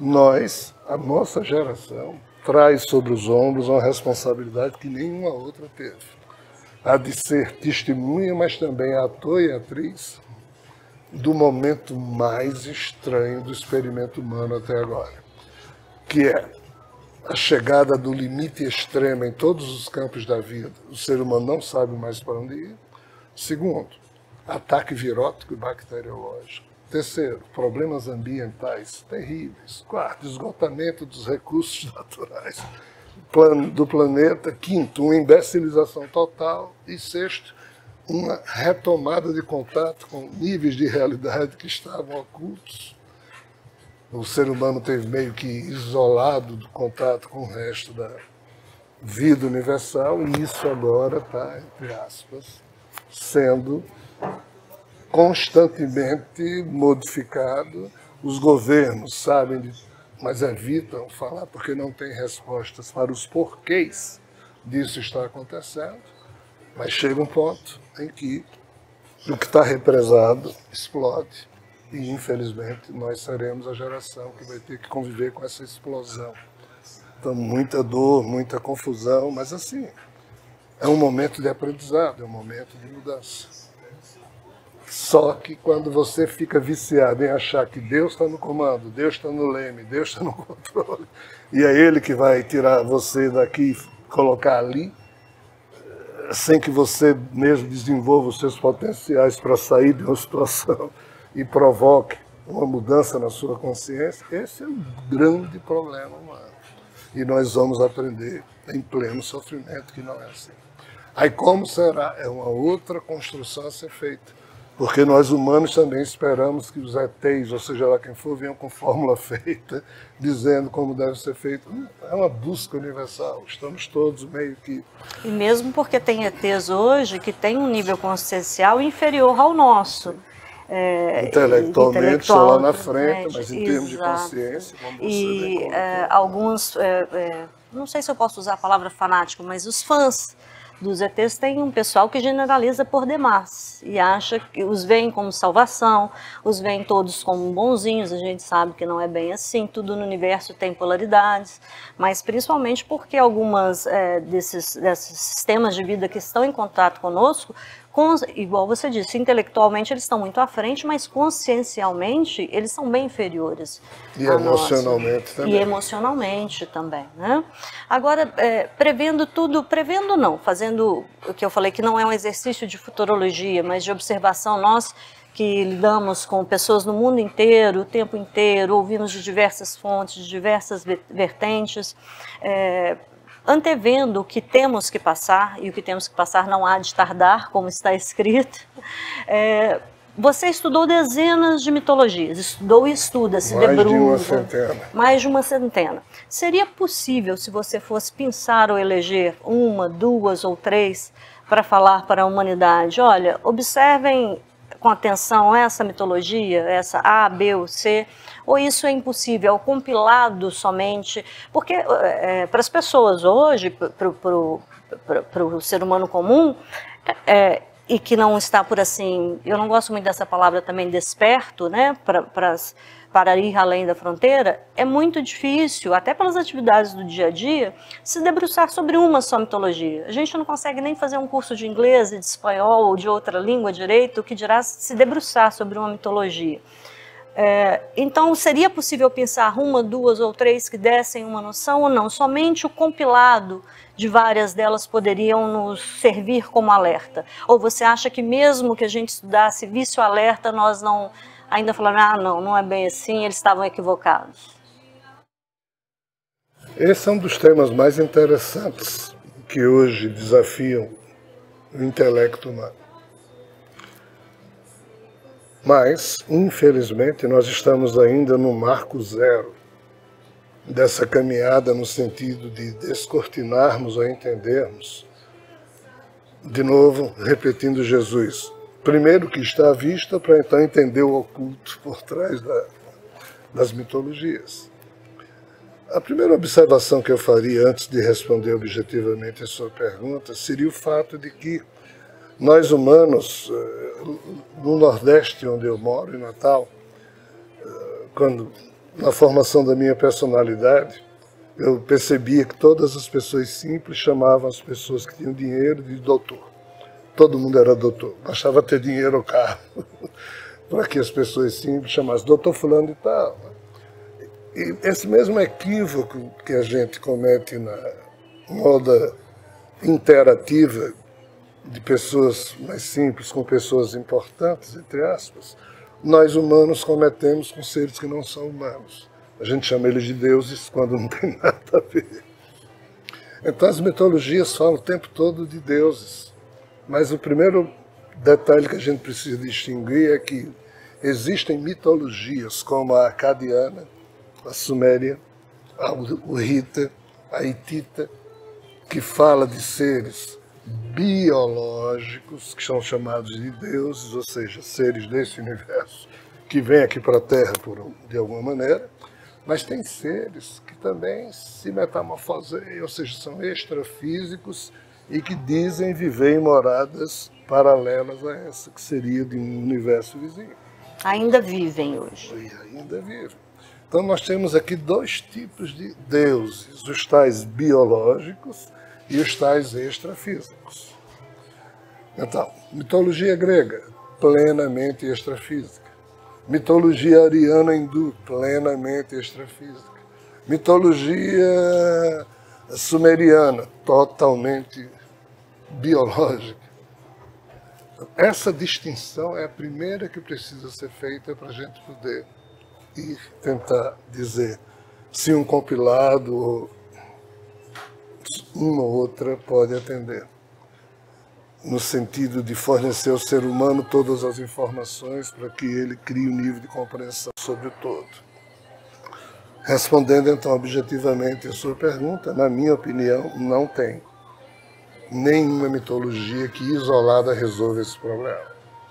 a nossa geração, traz sobre os ombros uma responsabilidade que nenhuma outra teve. A de ser testemunha, mas também ator e atriz do momento mais estranho do experimento humano até agora, que é a chegada do limite extremo em todos os campos da vida. O ser humano não sabe mais para onde ir. Segundo, ataque virótico e bacteriológico. Terceiro, problemas ambientais terríveis. Quarto, esgotamento dos recursos naturais do planeta. Quinto, uma imbecilização total. E sexto, uma retomada de contato com níveis de realidade que estavam ocultos. O ser humano teve meio que isolado do contato com o resto da vida universal e isso agora está, entre aspas, sendo constantemente modificado. Os governos sabem, mas evitam falar porque não têm respostas para os porquês disso está acontecendo. Mas chega um ponto em que o que está represado explode e, infelizmente, nós seremos a geração que vai ter que conviver com essa explosão. Então, muita dor, muita confusão, mas assim, é um momento de aprendizado, é um momento de mudança. Só que quando você fica viciado em achar que Deus está no comando, Deus está no leme, Deus está no controle, e é Ele que vai tirar você daqui e colocar ali, sem que você mesmo desenvolva os seus potenciais para sair de uma situação e provoque uma mudança na sua consciência, esse é um grande problema humano. E nós vamos aprender em pleno sofrimento que não é assim. Aí como será? É uma outra construção a ser feita. Porque nós humanos também esperamos que os ETs, ou seja lá quem for, venham com fórmula feita, dizendo como deve ser feito. É uma busca universal, estamos todos meio que... E mesmo porque tem ETs hoje que tem um nível consciencial inferior ao nosso. Intelectualmente estão lá na frente, mas em termos de consciência, como você e alguns, não sei se eu posso usar a palavra fanático, mas os fãs dos ETs tem um pessoal que generaliza por demais e acha que os veem como salvação, os veem todos como bonzinhos. A gente sabe que não é bem assim, tudo no universo tem polaridades, mas principalmente porque algumas desses sistemas de vida que estão em contato conosco, igual você disse, intelectualmente eles estão muito à frente, mas consciencialmente eles são bem inferiores. E emocionalmente também. E emocionalmente também, né? Agora, prevendo não, fazendo o que eu falei que não é um exercício de futurologia, mas de observação, nós que lidamos com pessoas no mundo inteiro, o tempo inteiro, ouvimos de diversas fontes, de diversas vertentes, antevendo o que temos que passar, e o que temos que passar não há de tardar, como está escrito. Você estudou dezenas de mitologias, estudou e estuda, se debruça. Mais de uma centena. Mais de uma centena. Seria possível, se você fosse pensar ou eleger uma, duas ou três para falar para a humanidade, olha, observem com atenção essa mitologia, essa A, B ou C, ou isso é impossível, é o compilado somente, porque para as pessoas hoje, para o ser humano comum, e que não está por assim, eu não gosto muito dessa palavra também, desperto, né, para ir além da fronteira, é muito difícil, até pelas atividades do dia a dia, se debruçar sobre uma só mitologia. A gente não consegue nem fazer um curso de inglês, de espanhol ou de outra língua direito, o que dirá se debruçar sobre uma mitologia. Então, seria possível pensar uma, duas ou três que dessem uma noção ou não? Somente o compilado de várias delas poderiam nos servir como alerta? Ou você acha que mesmo que a gente estudasse vício-alerta, nós não ainda falaram, ah, não é bem assim, eles estavam equivocados? Esse é um dos temas mais interessantes que hoje desafiam o intelecto humano. Mas, infelizmente, nós estamos ainda no marco zero dessa caminhada no sentido de descortinarmos ou entendermos, de novo, repetindo Jesus, primeiro que está à vista, para então entender o oculto por trás das mitologias. A primeira observação que eu faria antes de responder objetivamente a sua pergunta seria o fato de que nós humanos, no Nordeste, onde eu moro, em Natal, na formação da minha personalidade, eu percebia que todas as pessoas simples chamavam as pessoas que tinham dinheiro de doutor. Todo mundo era doutor, bastava ter dinheiro ou carro, para que as pessoas simples chamassem doutor fulano e tal. E esse mesmo equívoco que a gente comete na moda interativa de pessoas mais simples com pessoas importantes, entre aspas, nós humanos cometemos com seres que não são humanos. A gente chama eles de deuses quando não tem nada a ver. Então as mitologias falam o tempo todo de deuses. Mas o primeiro detalhe que a gente precisa distinguir é que existem mitologias como a acadiana, a suméria, a urrita, a hitita, que fala de seres biológicos, que são chamados de deuses, ou seja, seres desse universo, que vêm aqui para a Terra de alguma maneira, mas tem seres que também se metamorfoseiam, ou seja, são extrafísicos e que dizem viver em moradas paralelas a essa, que seria de um universo vizinho. Ainda vivem hoje. E ainda vivem. Então nós temos aqui dois tipos de deuses, os tais biológicos e os tais extrafísicos. Então, mitologia grega, plenamente extrafísica. Mitologia ariana hindu, plenamente extrafísica. Mitologia sumeriana, totalmente biológica. Essa distinção é a primeira que precisa ser feita para a gente poder ir tentar dizer se um compilado ou uma ou outra pode atender, no sentido de fornecer ao ser humano todas as informações para que ele crie um nível de compreensão sobre o todo. Respondendo então objetivamente a sua pergunta, na minha opinião, não tem nenhuma mitologia que isolada resolva esse problema.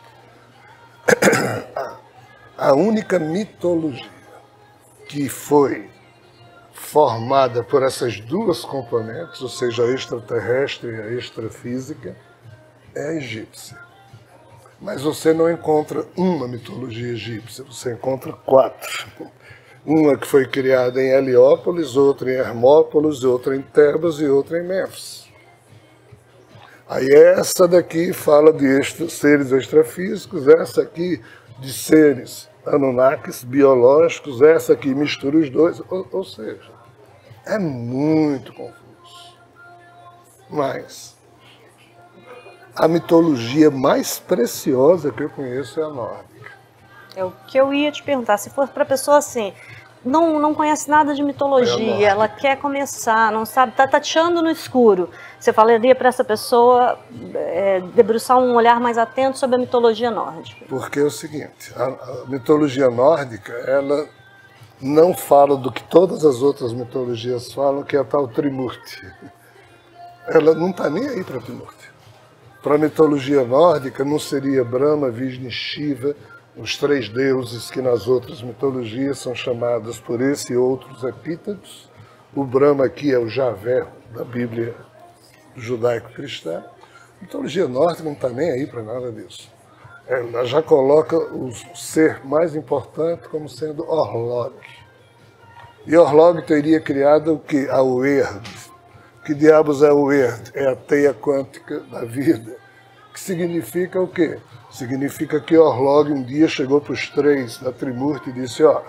A única mitologia que foi formada por essas duas componentes, ou seja, a extraterrestre e a extrafísica, é a egípcia. Mas você não encontra uma mitologia egípcia, você encontra 4. Uma que foi criada em Heliópolis, outra em Hermópolis, outra em Tebas e outra em Mênfis. Aí essa daqui fala de seres extrafísicos, essa aqui de seres Anunnakis biológicos, essa aqui mistura os dois, ou seja, é muito confuso. Mas a mitologia mais preciosa que eu conheço é a nórdica. É o que eu ia te perguntar, se for para a pessoa assim, não conhece nada de mitologia, ela quer começar, não sabe, está tateando no escuro, você falaria para essa pessoa debruçar um olhar mais atento sobre a mitologia nórdica? Porque é o seguinte, a mitologia nórdica, ela não fala do que todas as outras mitologias falam, que é a tal Trimurti. Ela não está nem aí para a Trimurti. Para a mitologia nórdica não seria Brahma, Vishnu e Shiva, os 3 deuses que nas outras mitologias são chamados por esse e outros epítetos. O Brahma aqui é o Javé da Bíblia judaico-cristã. A mitologia nórdica não está nem aí para nada disso. Ela já coloca o ser mais importante como sendo Orlog. E Orlog teria criado o que? A Wyrd. Que diabos é o Wyrd? É a teia quântica da vida. Que significa o quê? Significa que Orlog um dia chegou para os 3 da Trimurti e disse, ó,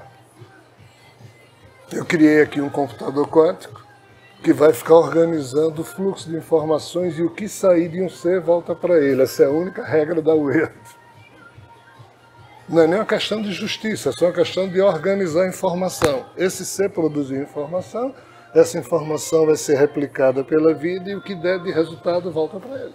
eu criei aqui um computador quântico que vai ficar organizando o fluxo de informações e o que sair de um ser volta para ele. Essa é a única regra da Wyrd. Não é nem uma questão de justiça, é só uma questão de organizar a informação. Esse ser produzir informação, essa informação vai ser replicada pela vida e o que der de resultado volta para ele.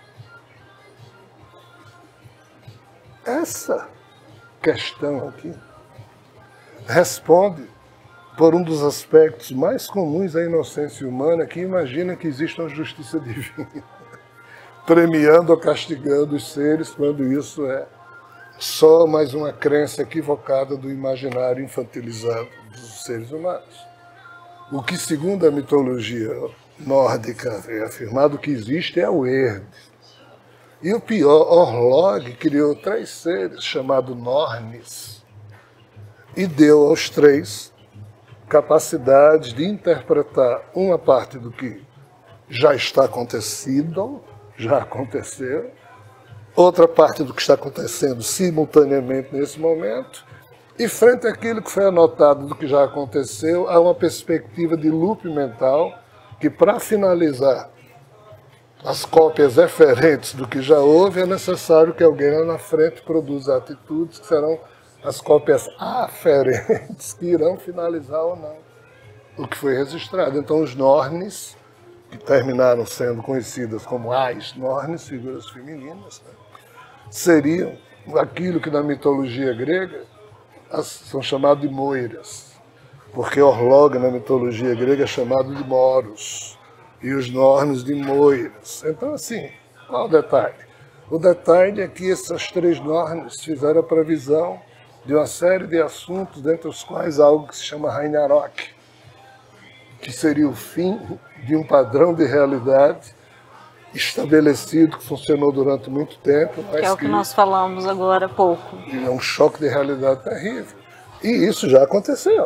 Essa questão aqui responde por um dos aspectos mais comuns da inocência humana, que imagina que existe uma justiça divina, premiando ou castigando os seres, quando isso é só mais uma crença equivocada do imaginário infantilizado dos seres humanos. O que, segundo a mitologia nórdica, é afirmado que existe é o Erde. E o pior, Orlog criou 3 seres chamados Nornis e deu aos 3 capacidades de interpretar uma parte do que já está acontecido, já aconteceu, outra parte do que está acontecendo simultaneamente nesse momento, e frente àquilo que foi anotado do que já aconteceu, há uma perspectiva de loop mental que, para finalizar as cópias referentes do que já houve, é necessário que alguém lá na frente produza atitudes que serão as cópias aferentes que irão finalizar ou não o que foi registrado. Então os Nornis, que terminaram sendo conhecidas como as Nornis, figuras femininas, né, seriam aquilo que na mitologia grega são chamados de moiras, porque Orlog na mitologia grega é chamado de moros, e os Nornis de moiras. Então, assim, qual o detalhe? O detalhe é que essas 3 Nornis fizeram a previsão de uma série de assuntos, dentre os quais algo que se chama Ragnarok, que seria o fim de um padrão de realidade estabelecido, que funcionou durante muito tempo. Mas que é o que nós falamos agora há pouco. É um choque de realidade terrível. E isso já aconteceu.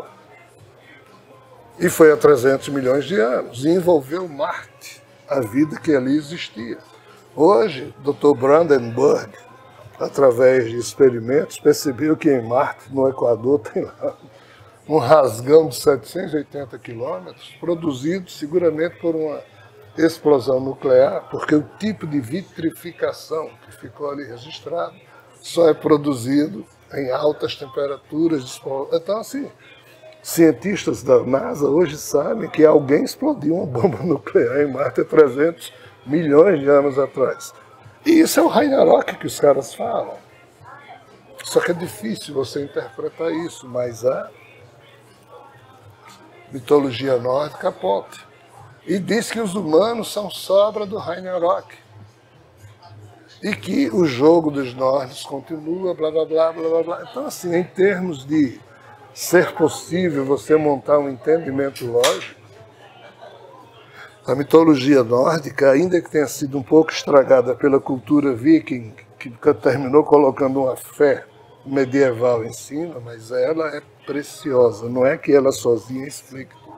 E foi há 300 milhões de anos. E envolveu Marte, a vida que ali existia. Hoje, Dr. Brandenburg, através de experimentos, percebeu que em Marte, no Equador, tem lá um rasgão de 780 quilômetros, produzido seguramente por uma explosão nuclear, porque o tipo de vitrificação que ficou ali registrado só é produzido em altas temperaturas. Então, assim, cientistas da NASA hoje sabem que alguém explodiu uma bomba nuclear em Marte há 300 milhões de anos atrás. E isso é o Ragnarok que os caras falam. Só que é difícil você interpretar isso, mas a mitologia nórdica aponta. E diz que os humanos são sobra do Ragnarok. E que o jogo dos nórdicos continua, blá, blá, blá, blá, blá, blá. Então, assim, em termos de ser possível você montar um entendimento lógico, a mitologia nórdica, ainda que tenha sido um pouco estragada pela cultura viking, que terminou colocando uma fé medieval em cima, mas ela é preciosa. Não é que ela sozinha explique tudo.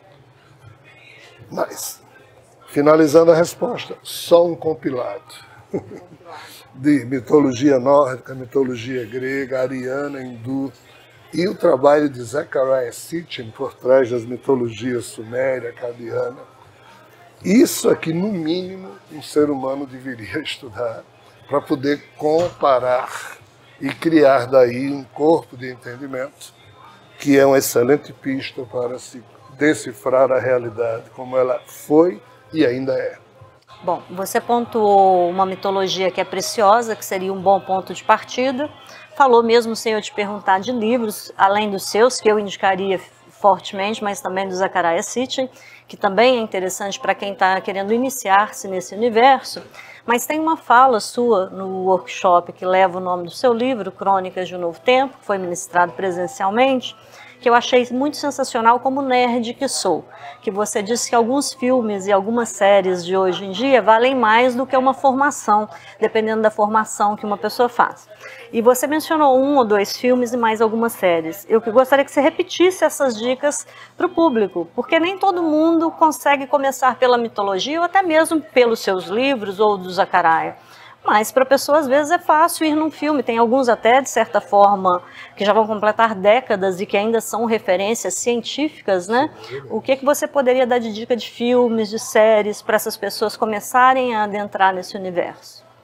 Mas, finalizando a resposta, só um compilado de mitologia nórdica, mitologia grega, ariana, hindu, e o trabalho de Zecharia Sitchin por trás das mitologias suméria, acadiana. Isso aqui, no mínimo, um ser humano deveria estudar para poder comparar e criar daí um corpo de entendimento que é uma excelente pista para se decifrar a realidade como ela foi e ainda é. Bom, você pontuou uma mitologia que é preciosa, que seria um bom ponto de partida. Falou mesmo sem eu te perguntar de livros, além dos seus, que eu indicaria fortemente, mas também do Zecharia Sitchin, que também é interessante para quem está querendo iniciar-se nesse universo. Mas tem uma fala sua no workshop que leva o nome do seu livro, Crônicas de um Novo Tempo, que foi ministrado presencialmente, que eu achei muito sensacional como nerd que sou, que você disse que alguns filmes e algumas séries de hoje em dia valem mais do que uma formação, dependendo da formação que uma pessoa faz. E você mencionou 1 ou 2 filmes e mais algumas séries. Eu gostaria que você repetisse essas dicas para o público, porque nem todo mundo consegue começar pela mitologia ou até mesmo pelos seus livros ou do Zecharia. Mas para a pessoa, às vezes, é fácil ir num filme. Tem alguns até, de certa forma, que já vão completar décadas e que ainda são referências científicas, né? O que você poderia dar de dica de filmes, de séries, para essas pessoas começarem a adentrar nesse universo?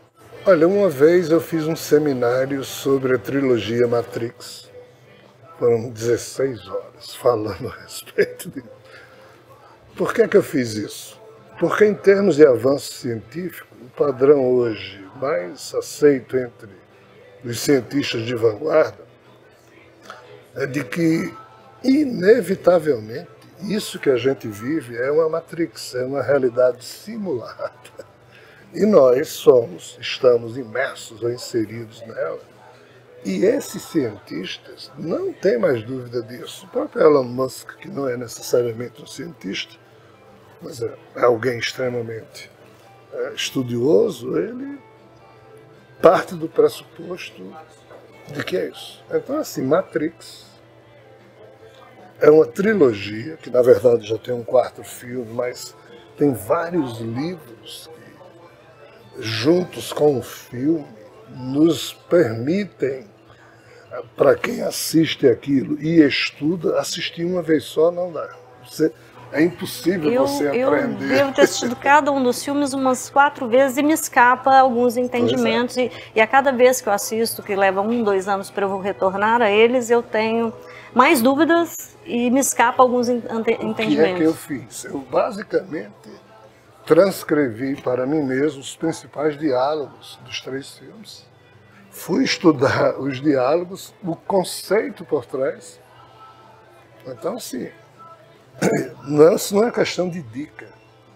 Olha, uma vez eu fiz um seminário sobre a trilogia Matrix. Foram 16 horas falando a respeito disso. Por que eu fiz isso? Porque em termos de avanço científico, o padrão hoje mais aceito entre os cientistas de vanguarda é de que, inevitavelmente, isso que a gente vive é uma Matrix, é uma realidade simulada. E nós estamos imersos ou inseridos nela. E esses cientistas não têm mais dúvida disso. O próprio Elon Musk, que não é necessariamente um cientista, mas é alguém extremamente estudioso, ele parte do pressuposto de que é isso. Então, assim, Matrix é uma trilogia, que na verdade já tem um 4º filme, mas tem vários livros que, juntos com o filme, nos permitem, para quem assiste aquilo e estuda, assistir uma vez só não dá. É impossível você aprender. Eu devo ter assistido cada um dos filmes umas 4 vezes e me escapa alguns entendimentos. E a cada vez que eu assisto, que leva 1, 2 anos para eu retornar a eles, eu tenho mais dúvidas e me escapa alguns entendimentos. O que é que eu fiz? Eu basicamente transcrevi para mim mesmo os principais diálogos dos 3 filmes. Fui estudar os diálogos, o conceito por trás. Então, assim, isso não é questão de dica.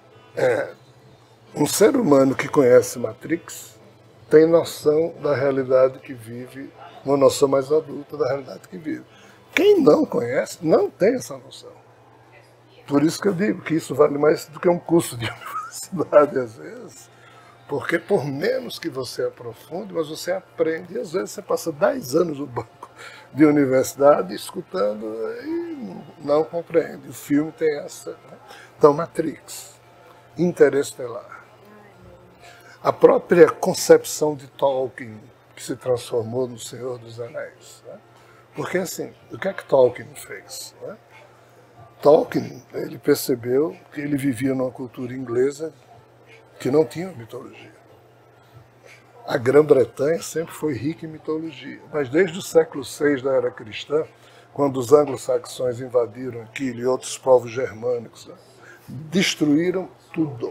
Um ser humano que conhece Matrix tem noção da realidade que vive, uma noção mais adulta da realidade que vive. Quem não conhece, não tem essa noção. Por isso que eu digo que isso vale mais do que um curso de universidade, às vezes, porque por menos que você aprofunde, mas você aprende, e às vezes você passa 10 anos no banco de universidade escutando e não compreende. O filme tem essa. Né? Então, Matrix, Interestelar. A própria concepção de Tolkien, que se transformou no Senhor dos Anéis. Né? Porque, assim, o que é que Tolkien fez? Né? Tolkien, ele percebeu que ele vivia numa cultura inglesa que não tinha mitologia. A Grã-Bretanha sempre foi rica em mitologia, mas desde o século VI da era cristã, quando os anglo-saxões invadiram aquilo e outros povos germânicos, né, destruíram tudo,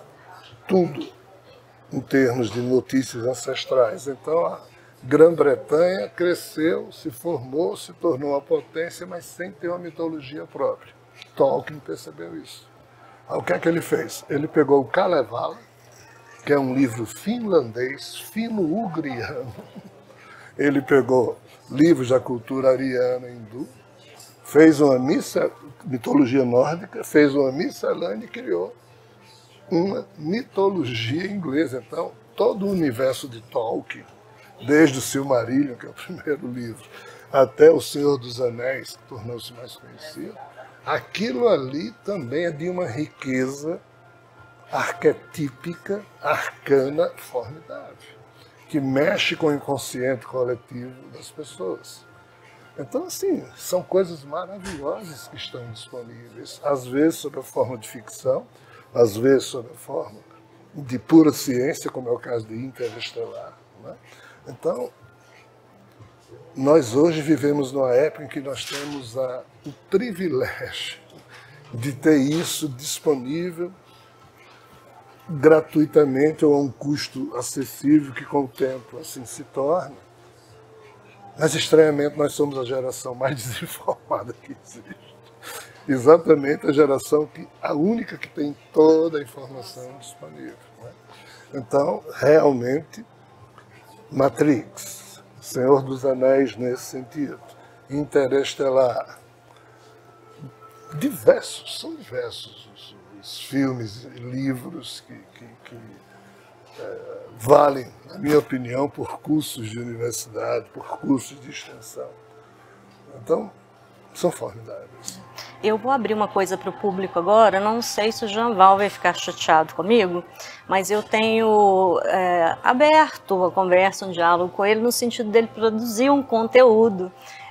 em termos de notícias ancestrais. Então a Grã-Bretanha cresceu, se formou, se tornou uma potência, mas sem ter uma mitologia própria. Tolkien percebeu isso. O que é que ele fez? Ele pegou o Kalevala, que é um livro finlandês, fino-ugriano. Ele pegou livros da cultura ariana hindu, fez uma mitologia nórdica, fez uma miscelânea e criou uma mitologia inglesa. Então, todo o universo de Tolkien, desde o Silmarillion, que é o primeiro livro, até o Senhor dos Anéis, que tornou-se mais conhecido, aquilo ali também é de uma riqueza arquetípica, arcana, formidável, que mexe com o inconsciente coletivo das pessoas. Então, assim, são coisas maravilhosas que estão disponíveis, às vezes sob a forma de ficção, às vezes sob a forma de pura ciência, como é o caso de Interestelar. Né? Então, nós hoje vivemos numa época em que nós temos o privilégio de ter isso disponível gratuitamente ou a um custo acessível que com o tempo assim se torna. Mas estranhamente nós somos a geração mais desinformada que existe. Exatamente a única que tem toda a informação disponível. Né? Então, realmente, Matrix, Senhor dos Anéis nesse sentido, Interestelar, são diversos os filmes e livros que valem, na minha opinião, por cursos de universidade, por cursos de extensão. Então, são formidáveis. Eu vou abrir uma coisa para o público agora, não sei se o Janval vai ficar chateado comigo, mas eu tenho aberto a conversa, um diálogo com ele, no sentido dele produzir um conteúdo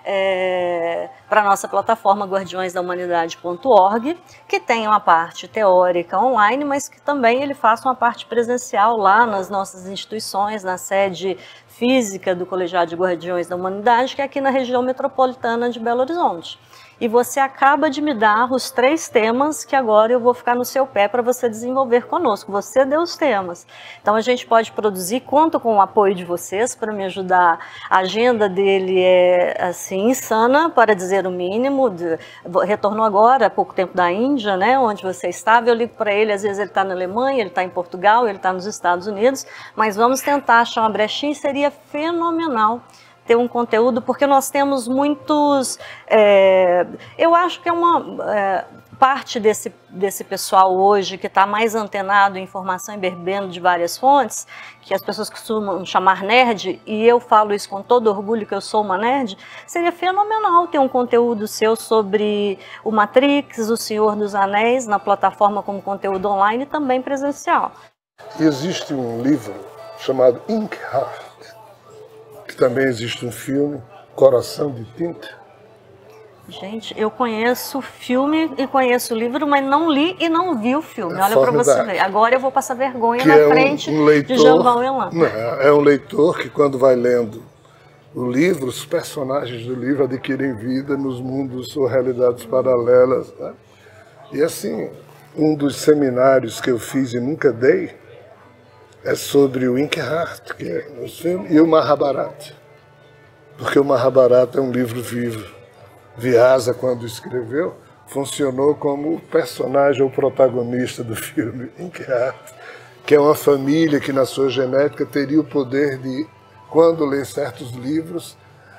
para a nossa plataforma guardiõesdahumanidade.org, que tem uma parte teórica online, mas que também ele faça uma parte presencial lá nas nossas instituições, na sede física do Colegiado de Guardiões da Humanidade, que é aqui na região metropolitana de Belo Horizonte. E você acaba de me dar os 3 temas que agora eu vou ficar no seu pé para você desenvolver conosco. Você deu os temas. Então a gente pode produzir, conto com o apoio de vocês para me ajudar. A agenda dele é assim insana, para dizer o mínimo. Retornou agora há pouco tempo da Índia, né, onde você estava. Eu ligo para ele, às vezes ele está na Alemanha, ele está em Portugal, ele está nos Estados Unidos. Mas vamos tentar achar uma brechinha e seria fenomenal ter um conteúdo, porque nós temos muitos, eu acho que é uma parte desse pessoal hoje que está mais antenado em informação e bebendo de várias fontes, que as pessoas costumam chamar nerd, e eu falo isso com todo orgulho que eu sou uma nerd, seria fenomenal ter um conteúdo seu sobre o Matrix, o Senhor dos Anéis, na plataforma como conteúdo online e também presencial. Existe um livro chamado Inkheart, que também existe um filme, Coração de Tinta. Gente, eu conheço o filme e conheço o livro, mas não li e não vi o filme. Olha para você ver. Agora eu vou passar vergonha na frente de Janval Elan. É um leitor que, quando vai lendo o livro, os personagens do livro adquirem vida nos mundos ou realidades paralelas, né? E assim, um dos seminários que eu fiz e nunca dei é sobre o Inkheart, que é o filme, e o Mahabharata. Porque o Mahabharata é um livro vivo. Vyasa, quando escreveu, funcionou como o personagem ou protagonista do filme Inkheart, que é uma família que, na sua genética, teria o poder de, quando lê certos livros,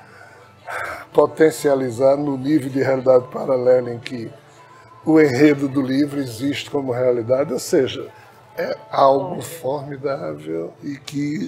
potencializar no nível de realidade paralela em que o enredo do livro existe como realidade, ou seja, é algo formidável e que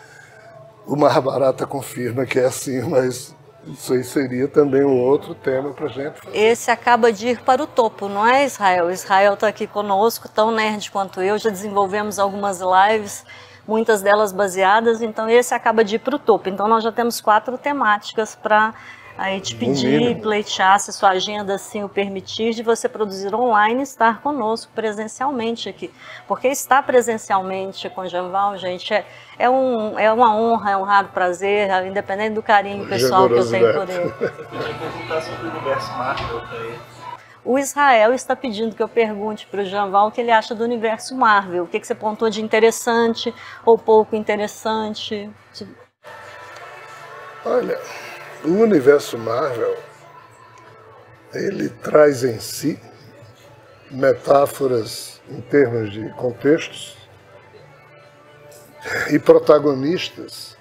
o Mahabharata confirma que é assim, mas isso aí seria também um outro tema para a gente fazer. Esse acaba de ir para o topo, não é, Israel? Israel está aqui conosco, tão nerd quanto eu, já desenvolvemos algumas lives, muitas delas baseadas, então esse acaba de ir para o topo. Então nós já temos 4 temáticas para aí te pedir, pleitear, se sua agenda assim o permitir, de você produzir online e estar conosco presencialmente aqui. Porque estar presencialmente com o Janval, gente, é uma honra, é um raro prazer, independente do carinho pessoal que eu tenho por ele. Eu ia perguntar sobre o universo Marvel para ele. O Israel está pedindo que eu pergunte para o Janval o que ele acha do universo Marvel. O que você pontuou de interessante ou pouco interessante? Olha, o universo Marvel, ele traz em si metáforas em termos de contextos e protagonistas.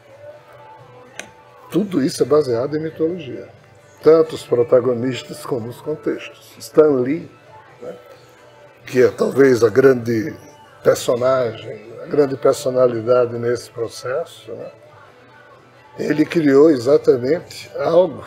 Tudo isso é baseado em mitologia. Tanto os protagonistas como os contextos. Stan Lee, né, que é talvez a grande personagem, a grande personalidade nesse processo, né, ele criou exatamente algo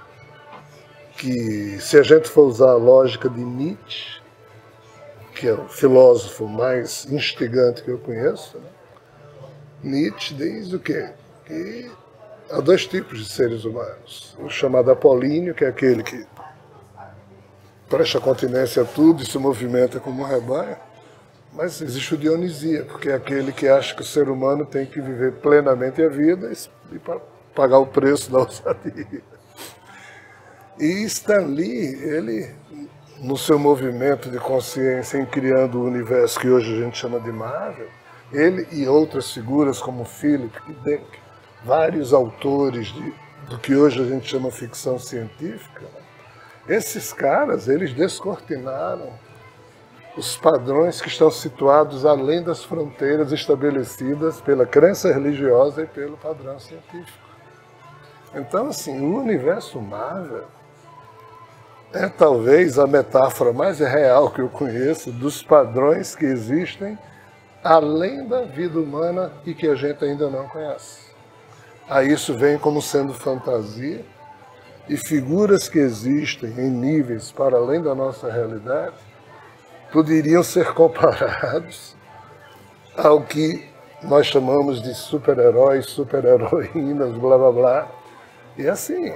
que, se a gente for usar a lógica de Nietzsche, que é o filósofo mais instigante que eu conheço, né, Nietzsche diz o quê? Que há 2 tipos de seres humanos. O chamado apolíneo, que é aquele que presta continência a tudo e se movimenta como um rebanho, mas existe o dionisíaco, que é aquele que acha que o ser humano tem que viver plenamente a vida e pagar o preço da ousadia. E Stan Lee, ele, no seu movimento de consciência em criando o universo que hoje a gente chama de Marvel, ele e outras figuras como Philip K. Dick, vários autores do que hoje a gente chama ficção científica, né? Esses caras, eles descortinaram os padrões que estão situados além das fronteiras estabelecidas pela crença religiosa e pelo padrão científico. Então, assim, o universo Marvel é talvez a metáfora mais real que eu conheço dos padrões que existem além da vida humana e que a gente ainda não conhece. Aí isso vem como sendo fantasia, e figuras que existem em níveis para além da nossa realidade poderiam ser comparados ao que nós chamamos de super-heróis, super-heroínas, blá blá blá. E assim,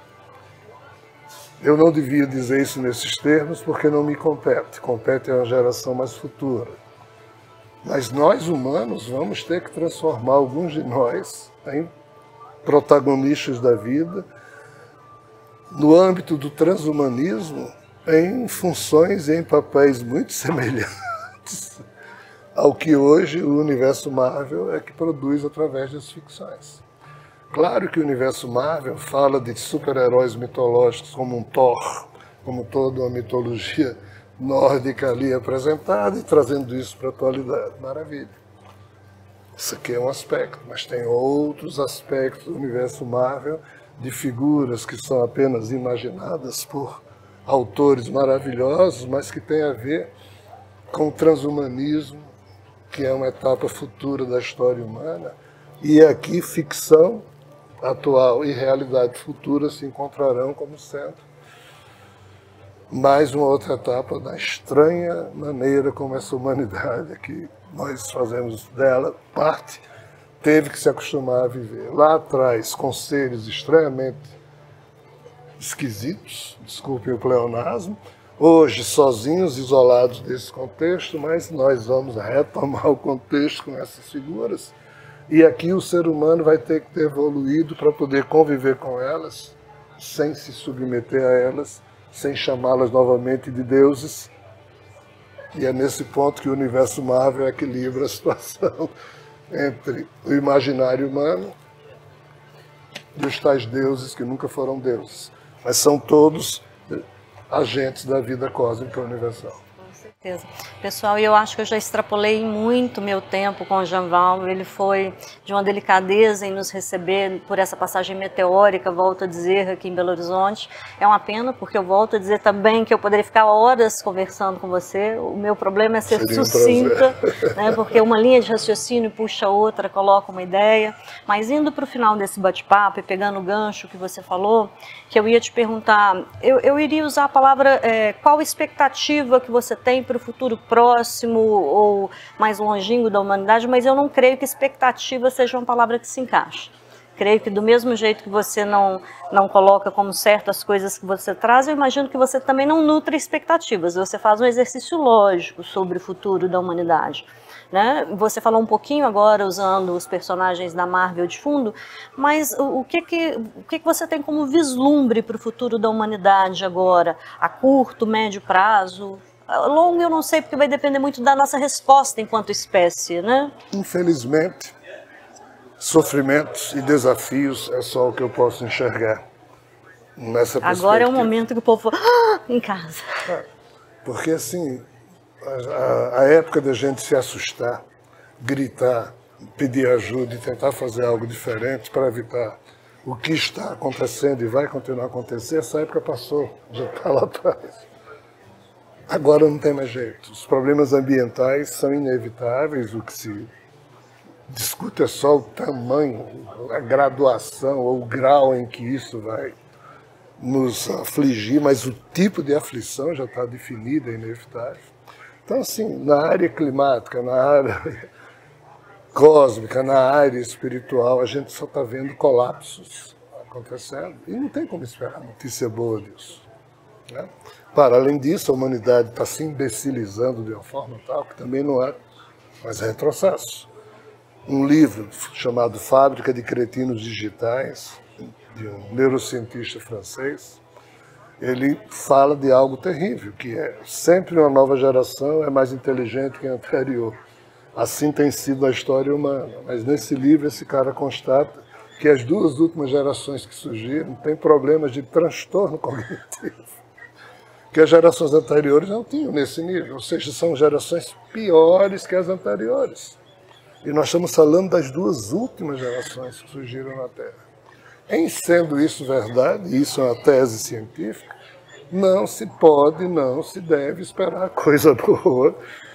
eu não devia dizer isso nesses termos porque não me compete. Compete a uma geração mais futura. Mas nós, humanos, vamos ter que transformar alguns de nós em protagonistas da vida, no âmbito do transhumanismo, em funções e em papéis muito semelhantes ao que hoje o universo Marvel é que produz através das ficções. Claro que o universo Marvel fala de super-heróis mitológicos como um Thor, como toda uma mitologia nórdica ali apresentada e trazendo isso para a atualidade. Maravilha. Isso aqui é um aspecto, mas tem outros aspectos do universo Marvel de figuras que são apenas imaginadas por autores maravilhosos, mas que tem a ver com o transhumanismo, que é uma etapa futura da história humana, e aqui ficção atual e realidade futura se encontrarão como sendo mais uma outra etapa da estranha maneira como essa humanidade que nós fazemos dela parte, teve que se acostumar a viver. Lá atrás, com seres estranhamente esquisitos, desculpem o pleonasmo, hoje sozinhos, isolados desse contexto, mas nós vamos retomar o contexto com essas figuras, e aqui o ser humano vai ter que ter evoluído para poder conviver com elas, sem se submeter a elas, sem chamá-las novamente de deuses. E é nesse ponto que o universo Marvel equilibra a situação entre o imaginário humano e os tais deuses que nunca foram deuses, mas são todos agentes da vida cósmica universal. Com certeza. Pessoal, eu acho que eu já extrapolei muito meu tempo com o Jean-Val. Ele foi de uma delicadeza em nos receber por essa passagem meteórica, volto a dizer, aqui em Belo Horizonte. É uma pena, porque eu volto a dizer também que eu poderia ficar horas conversando com você. O meu problema é ser sucinta, né, porque uma linha de raciocínio puxa outra, coloca uma ideia. Mas indo para o final desse bate-papo e pegando o gancho que você falou, que eu ia te perguntar, eu iria usar a palavra qual expectativa que você tem para o futuro próximo ou mais longínquo da humanidade, mas eu não creio que expectativa seja uma palavra que se encaixe. Creio que do mesmo jeito que você não coloca como certas coisas que você traz, eu imagino que você também não nutre expectativas, você faz um exercício lógico sobre o futuro da humanidade. Né? Você falou um pouquinho agora usando os personagens da Marvel de fundo, mas o que você tem como vislumbre para o futuro da humanidade agora, a curto, médio prazo? Longo eu não sei, porque vai depender muito da nossa resposta enquanto espécie, né? Infelizmente, sofrimentos e desafios é só o que eu posso enxergar nessa perspectiva. Agora é o momento que o povo em casa. Porque assim, a época da gente se assustar, gritar, pedir ajuda e tentar fazer algo diferente para evitar o que está acontecendo e vai continuar a acontecer, essa época passou, já está lá atrás. Agora não tem mais jeito. Os problemas ambientais são inevitáveis, o que se discute é só o tamanho, a graduação ou o grau em que isso vai nos afligir, mas o tipo de aflição já está definido, é inevitável. Então, assim, na área climática, na área cósmica, na área espiritual, a gente só está vendo colapsos acontecendo e não tem como esperar notícia boa disso. Né? Para além disso, a humanidade está se imbecilizando de uma forma tal que também não há mais retrocesso. Um livro chamado Fábrica de Cretinos Digitais, de um neurocientista francês, ele fala de algo terrível, que é sempre uma nova geração é mais inteligente que a anterior. Assim tem sido a história humana. Mas nesse livro esse cara constata que as duas últimas gerações que surgiram têm problemas de transtorno cognitivo, que as gerações anteriores não tinham nesse nível, ou seja, são gerações piores que as anteriores. E nós estamos falando das duas últimas gerações que surgiram na Terra. Em sendo isso verdade, e isso é uma tese científica, não se pode, não se deve esperar coisa boa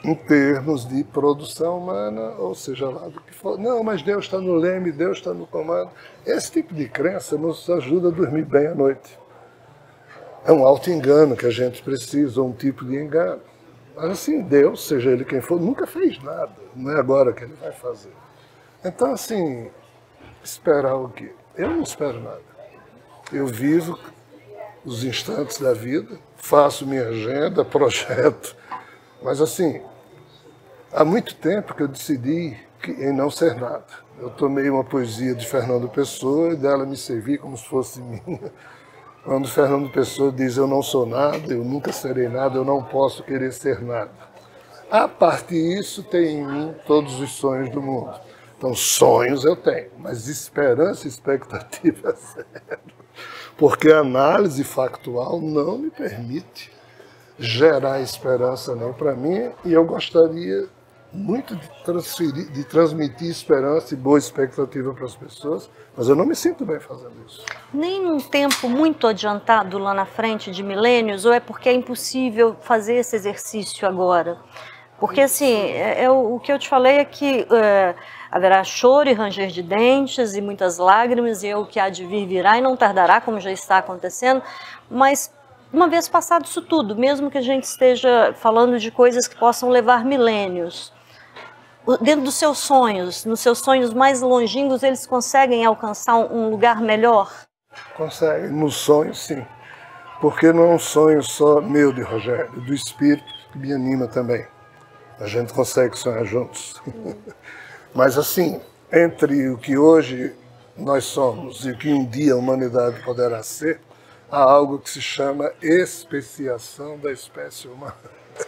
em termos de produção humana, ou seja lá do que for. Não, mas Deus está no leme, Deus está no comando. Esse tipo de crença nos ajuda a dormir bem à noite. É um auto-engano que a gente precisa, ou um tipo de engano. Mas assim, Deus, seja Ele quem for, nunca fez nada. Não é agora que Ele vai fazer. Então, assim, esperar o quê? Eu não espero nada. Eu vivo os instantes da vida, faço minha agenda, projeto. Mas assim, há muito tempo que eu decidi em não ser nada. Eu tomei uma poesia de Fernando Pessoa e dela me servi como se fosse minha. Quando Fernando Pessoa diz eu não sou nada, eu nunca serei nada, eu não posso querer ser nada. A partir disso tem em mim todos os sonhos do mundo. Então sonhos eu tenho, mas esperança e expectativa é zero. Porque a análise factual não me permite gerar esperança nem para mim, e eu gostaria muito de transmitir esperança e boa expectativa para as pessoas, mas eu não me sinto bem fazendo isso. Nem num tempo muito adiantado lá na frente de milênios, ou é porque é impossível fazer esse exercício agora? Porque assim, o que eu te falei é que haverá choro e ranger de dentes e muitas lágrimas, e o que há de vir virá e não tardará, como já está acontecendo, mas uma vez passado isso tudo, mesmo que a gente esteja falando de coisas que possam levar milênios, dentro dos seus sonhos, nos seus sonhos mais longínquos, eles conseguem alcançar um lugar melhor? Conseguem, nos sonhos sim, porque não é um sonho só meu, de Rogério, do Espírito que me anima também. A gente consegue sonhar juntos. Mas assim, entre o que hoje nós somos e o que um dia a humanidade poderá ser, há algo que se chama especiação da espécie humana,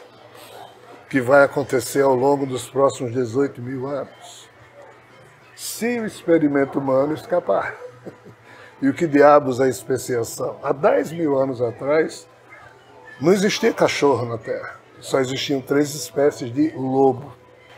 que vai acontecer ao longo dos próximos 18 mil anos. Se o experimento humano escapar. E o que diabos é especiação? Há 10 mil anos atrás, não existia cachorro na Terra. Só existiam 3 espécies de lobo.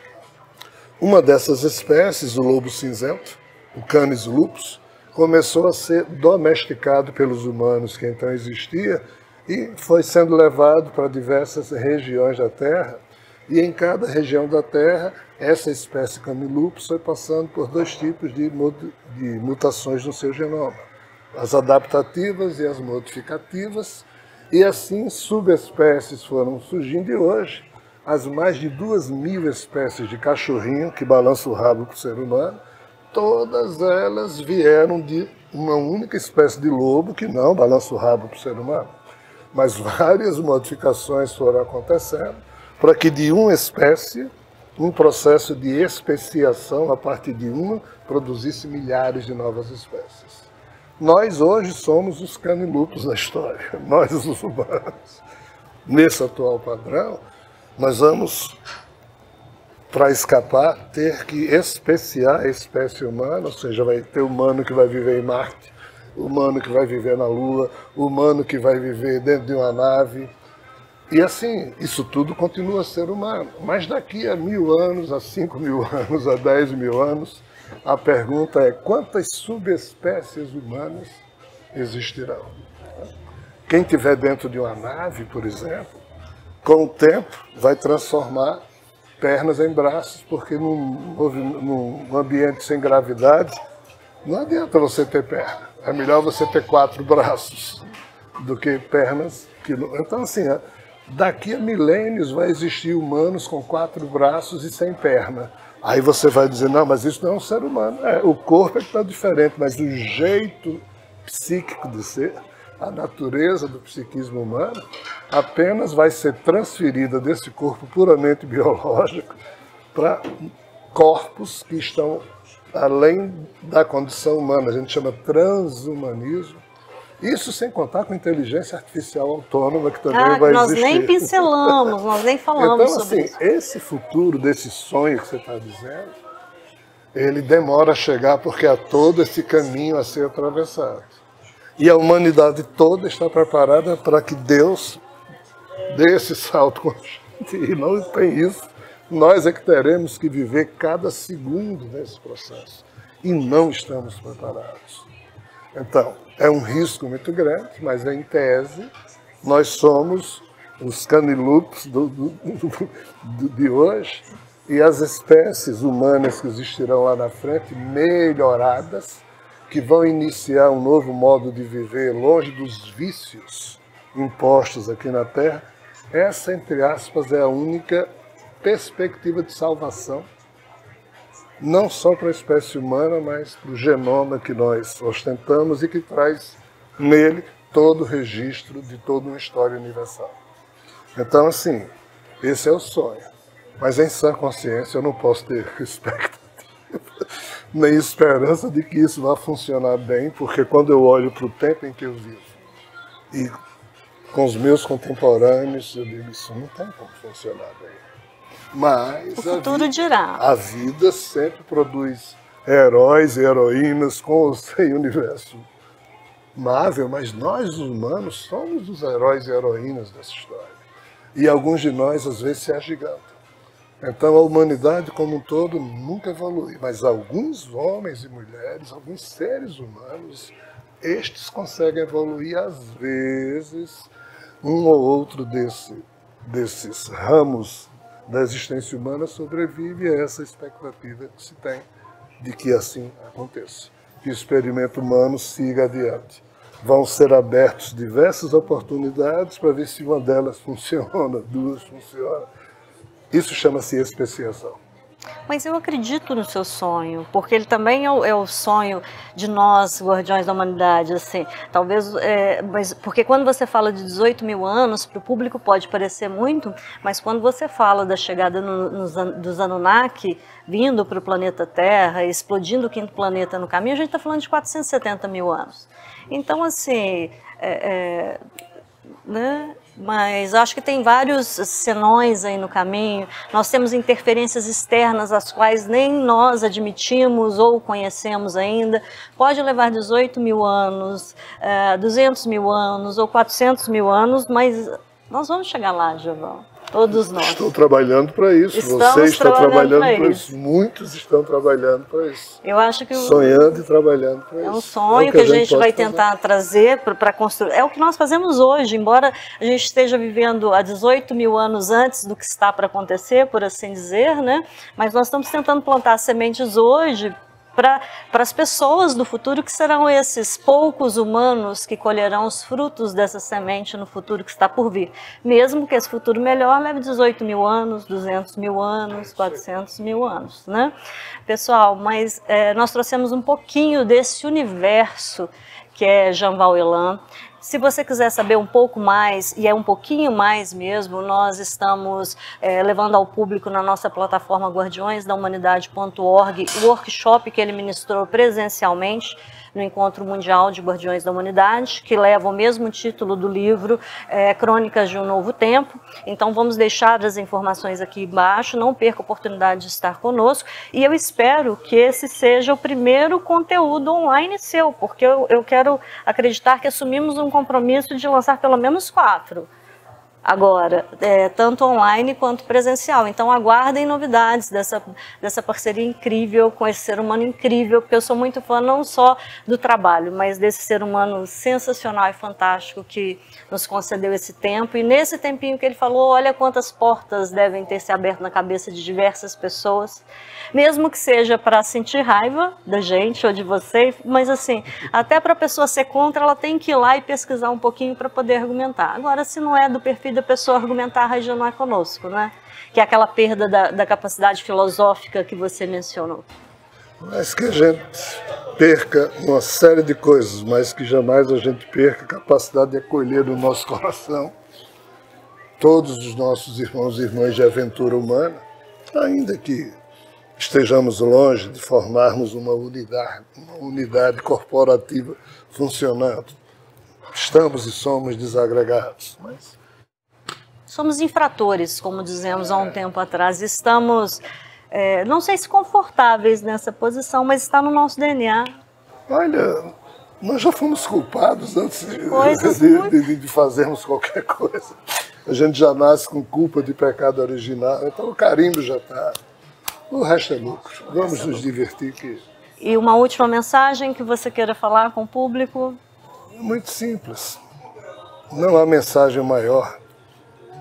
Uma dessas espécies, o lobo cinzento, o Canis lupus, começou a ser domesticado pelos humanos que então existia e foi sendo levado para diversas regiões da Terra. E em cada região da Terra, essa espécie Canis lupus foi passando por 2 tipos de mutações no seu genoma. As adaptativas e as modificativas. E assim subespécies foram surgindo, e hoje as mais de 2.000 espécies de cachorrinho que balançam o rabo para o ser humano, todas elas vieram de uma única espécie de lobo que não balança o rabo para o ser humano. Mas várias modificações foram acontecendo para que de uma espécie, um processo de especiação a partir de uma, produzisse milhares de novas espécies. Nós hoje somos os Canis lupus da história, nós os humanos. Nesse atual padrão, nós vamos, para escapar, ter que especiar a espécie humana, ou seja, vai ter humano que vai viver em Marte, humano que vai viver na Lua, humano que vai viver dentro de uma nave. E assim, isso tudo continua a ser humano. Mas daqui a 1000 anos, a 5.000 anos, a 10.000 anos, a pergunta é quantas subespécies humanas existirão? Quem estiver dentro de uma nave, por exemplo, com o tempo vai transformar pernas em braços, porque num ambiente sem gravidade não adianta você ter perna. É melhor você ter 4 braços do que pernas que não... Então assim, daqui a milênios vai existir humanos com 4 braços e sem perna. Aí você vai dizer, não, mas isso não é um ser humano. O corpo é que está diferente, mas o jeito psíquico de ser, a natureza do psiquismo humano, apenas vai ser transferida desse corpo puramente biológico para corpos que estão além da condição humana. A gente chama transhumanismo. Isso sem contar com a inteligência artificial autônoma que também vai nós existir. Nós nem pincelamos, nós nem falamos então, sobre assim, isso. Esse futuro, desse sonho que você está dizendo, ele demora a chegar porque há todo esse caminho a ser atravessado. E a humanidade toda está preparada para que Deus dê esse salto com a gente. E não tem isso. Nós é que teremos que viver cada segundo nesse processo. E não estamos preparados. Então, é um risco muito grande, mas em tese, nós somos os canilupos de hoje e as espécies humanas que existirão lá na frente, melhoradas, que vão iniciar um novo modo de viver longe dos vícios impostos aqui na Terra. Essa, entre aspas, é a única perspectiva de salvação, não só para a espécie humana, mas para o genoma que nós ostentamos e que traz nele todo o registro de toda uma história universal. Então, assim, esse é o sonho. Mas em sã consciência eu não posso ter expectativa nem esperança de que isso vá funcionar bem, porque quando eu olho para o tempo em que eu vivo e com os meus contemporâneos, eu digo, isso não tem como funcionar bem. Mas o futuro dirá. A vida sempre produz heróis e heroínas com ou sem universo Marvel, mas nós, os humanos, somos os heróis e heroínas dessa história. E alguns de nós, às vezes, se agigantam. Então, a humanidade como um todo nunca evolui, mas alguns homens e mulheres, alguns seres humanos, estes conseguem evoluir, às vezes, um ou outro desses ramos da existência humana sobrevive a essa expectativa que se tem de que assim aconteça, que o experimento humano siga adiante. Vão ser abertas diversas oportunidades para ver se uma delas funciona, duas funcionam. Isso chama-se especiação. Mas eu acredito no seu sonho, porque ele também é o sonho de nós, guardiões da humanidade, assim. Talvez, mas porque quando você fala de 18 mil anos, para o público pode parecer muito, mas quando você fala da chegada dos Anunnaki vindo para o planeta Terra, explodindo o quinto planeta no caminho, a gente está falando de 470 mil anos. Então, assim, né? Mas acho que tem vários senões aí no caminho. Nós temos interferências externas, as quais nem nós admitimos ou conhecemos ainda. Pode levar 18 mil anos, 200 mil anos ou 400 mil anos, mas nós vamos chegar lá, Giovão. Todos nós. Estou trabalhando para isso. Você está trabalhando para isso. Muitos estão trabalhando para isso. Eu acho que sonhando e trabalhando para isso. É um sonho que a gente vai tentar trazer para construir. É o que nós fazemos hoje, embora a gente esteja vivendo há 18 mil anos antes do que está para acontecer, por assim dizer, né? Mas nós estamos tentando plantar sementes hoje para as pessoas do futuro, que serão esses poucos humanos que colherão os frutos dessa semente no futuro que está por vir. Mesmo que esse futuro melhor leve 18 mil anos, 200 mil anos, 400 mil anos, né? Pessoal, mas nós trouxemos um pouquinho desse universo que é Janval Elan. Se você quiser saber um pouco mais, e é um pouquinho mais mesmo, nós estamos levando ao público na nossa plataforma guardiõesdahumanidade.org o workshop que ele ministrou presencialmente no Encontro Mundial de Guardiões da Humanidade, que leva o mesmo título do livro, Crônicas de um Novo Tempo. Então vamos deixar as informações aqui embaixo, não perca a oportunidade de estar conosco, e eu espero que esse seja o primeiro conteúdo online seu, porque eu quero acreditar que assumimos um compromisso de lançar pelo menos 4. Agora, tanto online quanto presencial. Então aguardem novidades dessa parceria incrível com esse ser humano incrível, porque eu sou muito fã não só do trabalho, mas desse ser humano sensacional e fantástico que nos concedeu esse tempo. E nesse tempinho que ele falou, olha quantas portas devem ter se aberto na cabeça de diversas pessoas, mesmo que seja para sentir raiva da gente ou de vocês, mas assim, até para a pessoa ser contra, ela tem que ir lá e pesquisar um pouquinho para poder argumentar. Agora, se não é do perfil da pessoa argumentar, aí já não é conosco, né? Que é aquela perda da capacidade filosófica que você mencionou. Mas que a gente perca uma série de coisas, mas que jamais a gente perca a capacidade de acolher no nosso coração todos os nossos irmãos e irmãs de aventura humana, ainda que estejamos longe de formarmos uma unidade corporativa funcionando. Estamos e somos desagregados, mas somos infratores, como dizemos há um tempo atrás. Estamos, não sei se confortáveis nessa posição, mas está no nosso DNA. Olha, nós já fomos culpados antes de fazermos qualquer coisa. A gente já nasce com culpa de pecado original, então o carimbo já está. O resto é lucro. Vamos nos divertir. E uma última mensagem que você queira falar com o público? Muito simples. Não há mensagem maior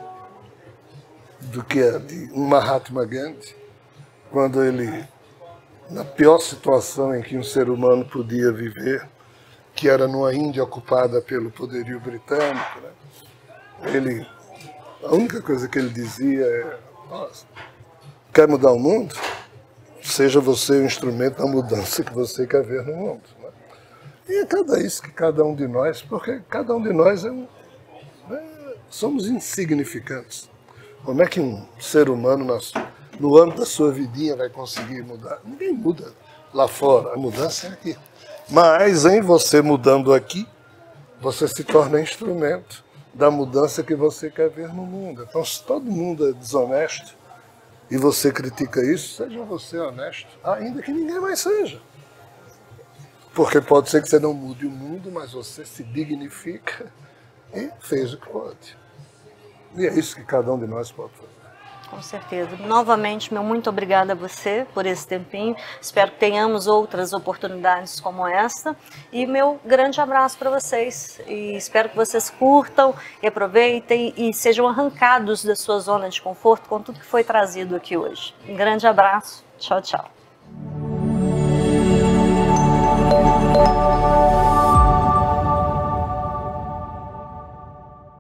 do que a de um Mahatma Gandhi, quando ele, na pior situação em que um ser humano podia viver, que era numa Índia ocupada pelo poderio britânico, né? A única coisa que ele dizia é: nossa, quer mudar o mundo? Seja você o instrumento da mudança que você quer ver no mundo. Né? E é isso que cada um de nós, porque cada um de nós somos insignificantes. Como é que um ser humano, no âmbito da sua vidinha, vai conseguir mudar? Ninguém muda lá fora, a mudança é aqui. Mas em você mudando aqui, você se torna instrumento da mudança que você quer ver no mundo. Então, se todo mundo é desonesto e você critica isso, seja você honesto, ainda que ninguém mais seja. Porque pode ser que você não mude o mundo, mas você se dignifica e fez o que pode. E é isso que cada um de nós pode fazer. Com certeza. Novamente, meu muito obrigada a você por esse tempinho. Espero que tenhamos outras oportunidades como esta. E meu grande abraço para vocês. E espero que vocês curtam e aproveitem e sejam arrancados da sua zona de conforto com tudo que foi trazido aqui hoje. Um grande abraço. Tchau, tchau.